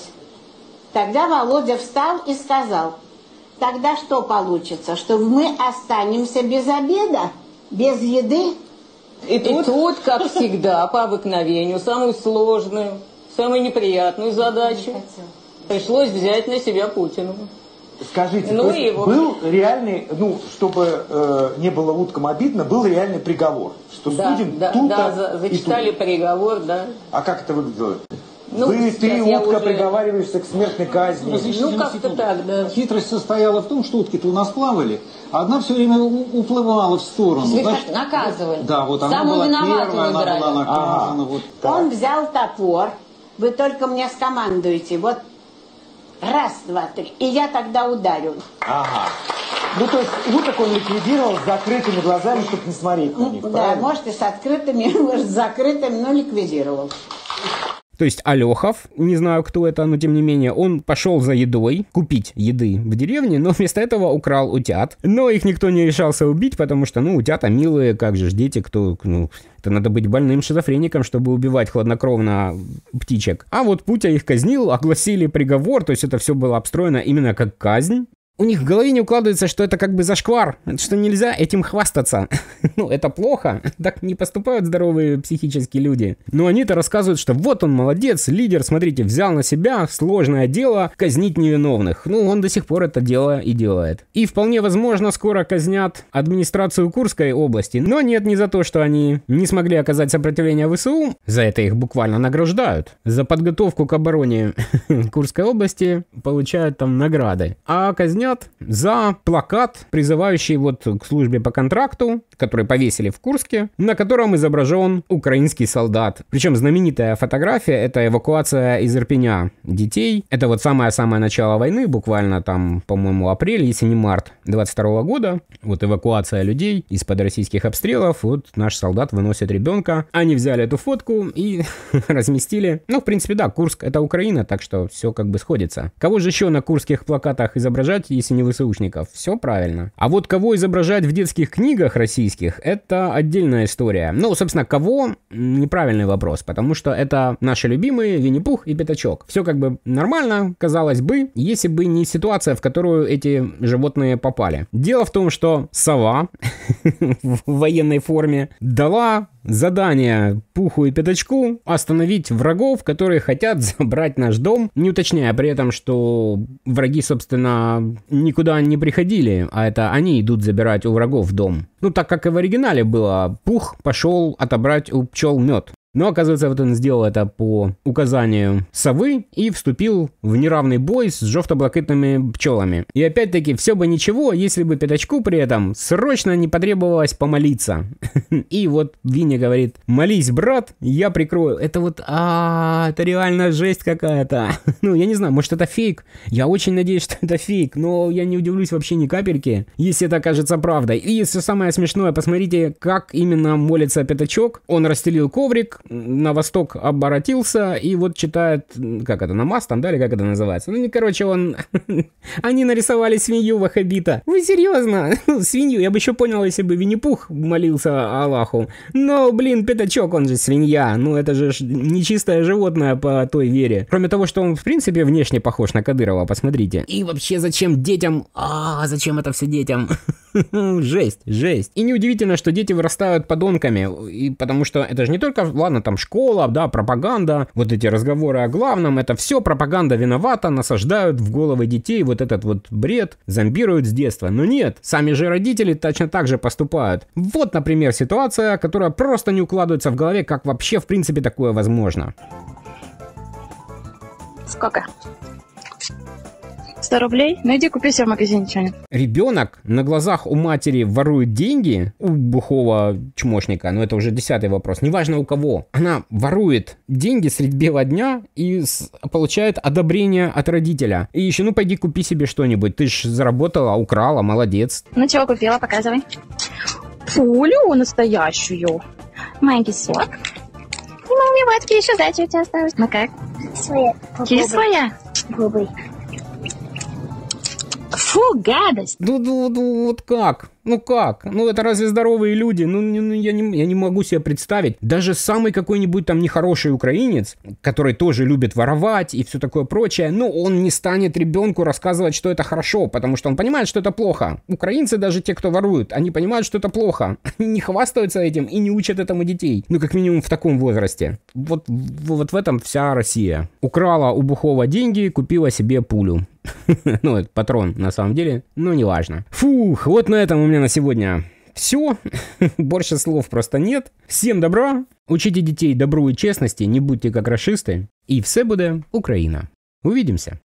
[SPEAKER 11] Тогда Володя встал и сказал: тогда что получится? Что мы останемся без обеда, без еды?
[SPEAKER 9] И тут, и тут как всегда, по обыкновению, самую сложную, самую неприятную задачу пришлось взять на себя Путину.
[SPEAKER 14] Скажите,
[SPEAKER 9] ну,
[SPEAKER 14] то есть
[SPEAKER 9] его...
[SPEAKER 14] был реальный, ну, чтобы э, не было уткам обидно, был реальный приговор, что
[SPEAKER 9] да,
[SPEAKER 14] судим
[SPEAKER 9] да,
[SPEAKER 14] тут-то
[SPEAKER 9] да, за, зачитали приговор, да.
[SPEAKER 14] А как это выглядело?
[SPEAKER 9] Ну,
[SPEAKER 14] Вы, ты, утка,
[SPEAKER 9] уже...
[SPEAKER 14] приговариваешься к смертной казни.
[SPEAKER 9] Ну, как-то так, да.
[SPEAKER 10] Хитрость состояла в том, что утки-то у нас плавали, а одна все время уплывала в сторону.
[SPEAKER 11] Значит, наказывали.
[SPEAKER 10] Да, вот она
[SPEAKER 11] Самую
[SPEAKER 10] была
[SPEAKER 11] виноватую
[SPEAKER 10] первая, она
[SPEAKER 11] выбирали.
[SPEAKER 10] была наказана.
[SPEAKER 14] Ага.
[SPEAKER 10] Вот.
[SPEAKER 11] Он взял топор, вы только мне скомандуете, вот раз, два, три, и я тогда ударю.
[SPEAKER 14] Ага. Ну, то есть уток он ликвидировал с закрытыми глазами, чтобы не смотреть на них,
[SPEAKER 11] Да,
[SPEAKER 14] правильно?
[SPEAKER 11] может и с открытыми, может с закрытыми, но ликвидировал.
[SPEAKER 1] То есть Алехов, не знаю, кто это, но тем не менее, он пошел за едой, купить еды в деревне, но вместо этого украл утят. Но их никто не решался убить, потому что, ну, утята милые, как же ж дети, кто, ну, это надо быть больным шизофреником, чтобы убивать хладнокровно птичек. А вот Путя их казнил, огласили приговор, то есть это все было обстроено именно как казнь. У них в голове не укладывается, что это как бы зашквар, что нельзя этим хвастаться. Ну, это плохо, так не поступают здоровые психические люди. Но они-то рассказывают, что вот он молодец, лидер, смотрите, взял на себя сложное дело казнить невиновных. Ну, он до сих пор это дело и делает. И вполне возможно, скоро казнят администрацию Курской области. Но нет, не за то, что они не смогли оказать сопротивление ВСУ, за это их буквально награждают. За подготовку к обороне Курской области получают там награды. А казнят за плакат, призывающий вот к службе по контракту, который повесили в Курске, на котором изображен украинский солдат. Причем знаменитая фотография — это эвакуация из Ирпеня детей. Это вот самое-самое начало войны, буквально там, по-моему, апрель, если не март двадцать второго года. Вот эвакуация людей из-под российских обстрелов. Вот наш солдат выносит ребенка. Они взяли эту фотку и разместили. Ну, в принципе, да, Курск — это Украина, так что все как бы сходится. Кого же еще на курских плакатах изображать, если не ВСУшников? Все правильно. А вот кого изображать в детских книгах российских — это отдельная история. Ну, собственно, кого — неправильный вопрос, потому что это наши любимые Винни-Пух и Пятачок. Все как бы нормально, казалось бы, если бы не ситуация, в которую эти животные попали. Дело в том, что сова в военной форме дала задание Пуху и Пятачку остановить врагов, которые хотят забрать наш дом, не уточняя при этом, что враги, собственно, никуда не приходили, а это они идут забирать у врагов дом. Ну, так как и в оригинале было, Пух пошел отобрать у пчел мед. Но, оказывается, вот он сделал это по указанию совы и вступил в неравный бой с жовто-блакитными пчелами. И опять-таки, все бы ничего, если бы Пятачку при этом срочно не потребовалось помолиться. И вот Винни говорит: молись, брат, я прикрою. Это вот, а это реально жесть какая-то. Ну, я не знаю, может это фейк. Я очень надеюсь, что это фейк, но я не удивлюсь вообще ни капельки, если это окажется правдой. И все самое смешное, посмотрите, как именно молится Пятачок. Он расстелил коврик, на восток оборотился и вот читает, как это, намаз там, да, или как это называется. Ну, короче, он... Они нарисовали свинью ваххабита. Вы серьезно? Свинью? Я бы еще понял, если бы Винни-Пух молился Аллаху. Но, блин, Пятачок, он же свинья. Ну, это же нечистое животное по той вере. Кроме того, что он, в принципе, внешне похож на Кадырова, посмотрите. И вообще, зачем детям... А, зачем это все детям? Жесть, жесть. И неудивительно, что дети вырастают подонками. И потому что это же не только... Ладно, там школа, да, пропаганда, вот эти разговоры о главном, это все пропаганда виновата, насаждают в головы детей вот этот вот бред, зомбируют с детства. Но нет, сами же родители точно так же поступают. Вот, например, ситуация, которая просто не укладывается в голове, как вообще в принципе такое возможно.
[SPEAKER 15] Сколько?
[SPEAKER 5] сто рублей? Ну иди купи себе в магазине что-нибудь.
[SPEAKER 1] Ребенок на глазах у матери ворует деньги у бухого чмошника, но это уже десятый вопрос, неважно у кого. Она ворует деньги средь бела дня и с... получает одобрение от родителя. И еще, ну пойди купи себе что-нибудь, ты ж заработала, украла, молодец.
[SPEAKER 5] Ну чего купила, показывай. Пулю настоящую. Маленький сок. И маме ватки еще сдачи у тебя осталось. Ну как?
[SPEAKER 13] Своя.
[SPEAKER 5] Кислая?
[SPEAKER 13] Грубый.
[SPEAKER 5] Фу, гадость.
[SPEAKER 1] Ну, ну, ну, вот как? Ну как? Ну это разве здоровые люди? Ну, ну я, не, я не могу себе представить. Даже самый какой-нибудь там нехороший украинец, который тоже любит воровать и все такое прочее, ну он не станет ребенку рассказывать, что это хорошо, потому что он понимает, что это плохо. Украинцы, даже те, кто воруют, они понимают, что это плохо. Они не хвастаются этим и не учат этому детей. Ну как минимум в таком возрасте. Вот, вот в этом вся Россия. Украла у бухого деньги, купила себе пулю. Ну, это патрон на самом деле, но неважно. Фух, вот на этом у меня на сегодня все. Больше слов просто нет. Всем добра, учите детей добру и честности, не будьте как рашисты. И все буде Україна. Увидимся.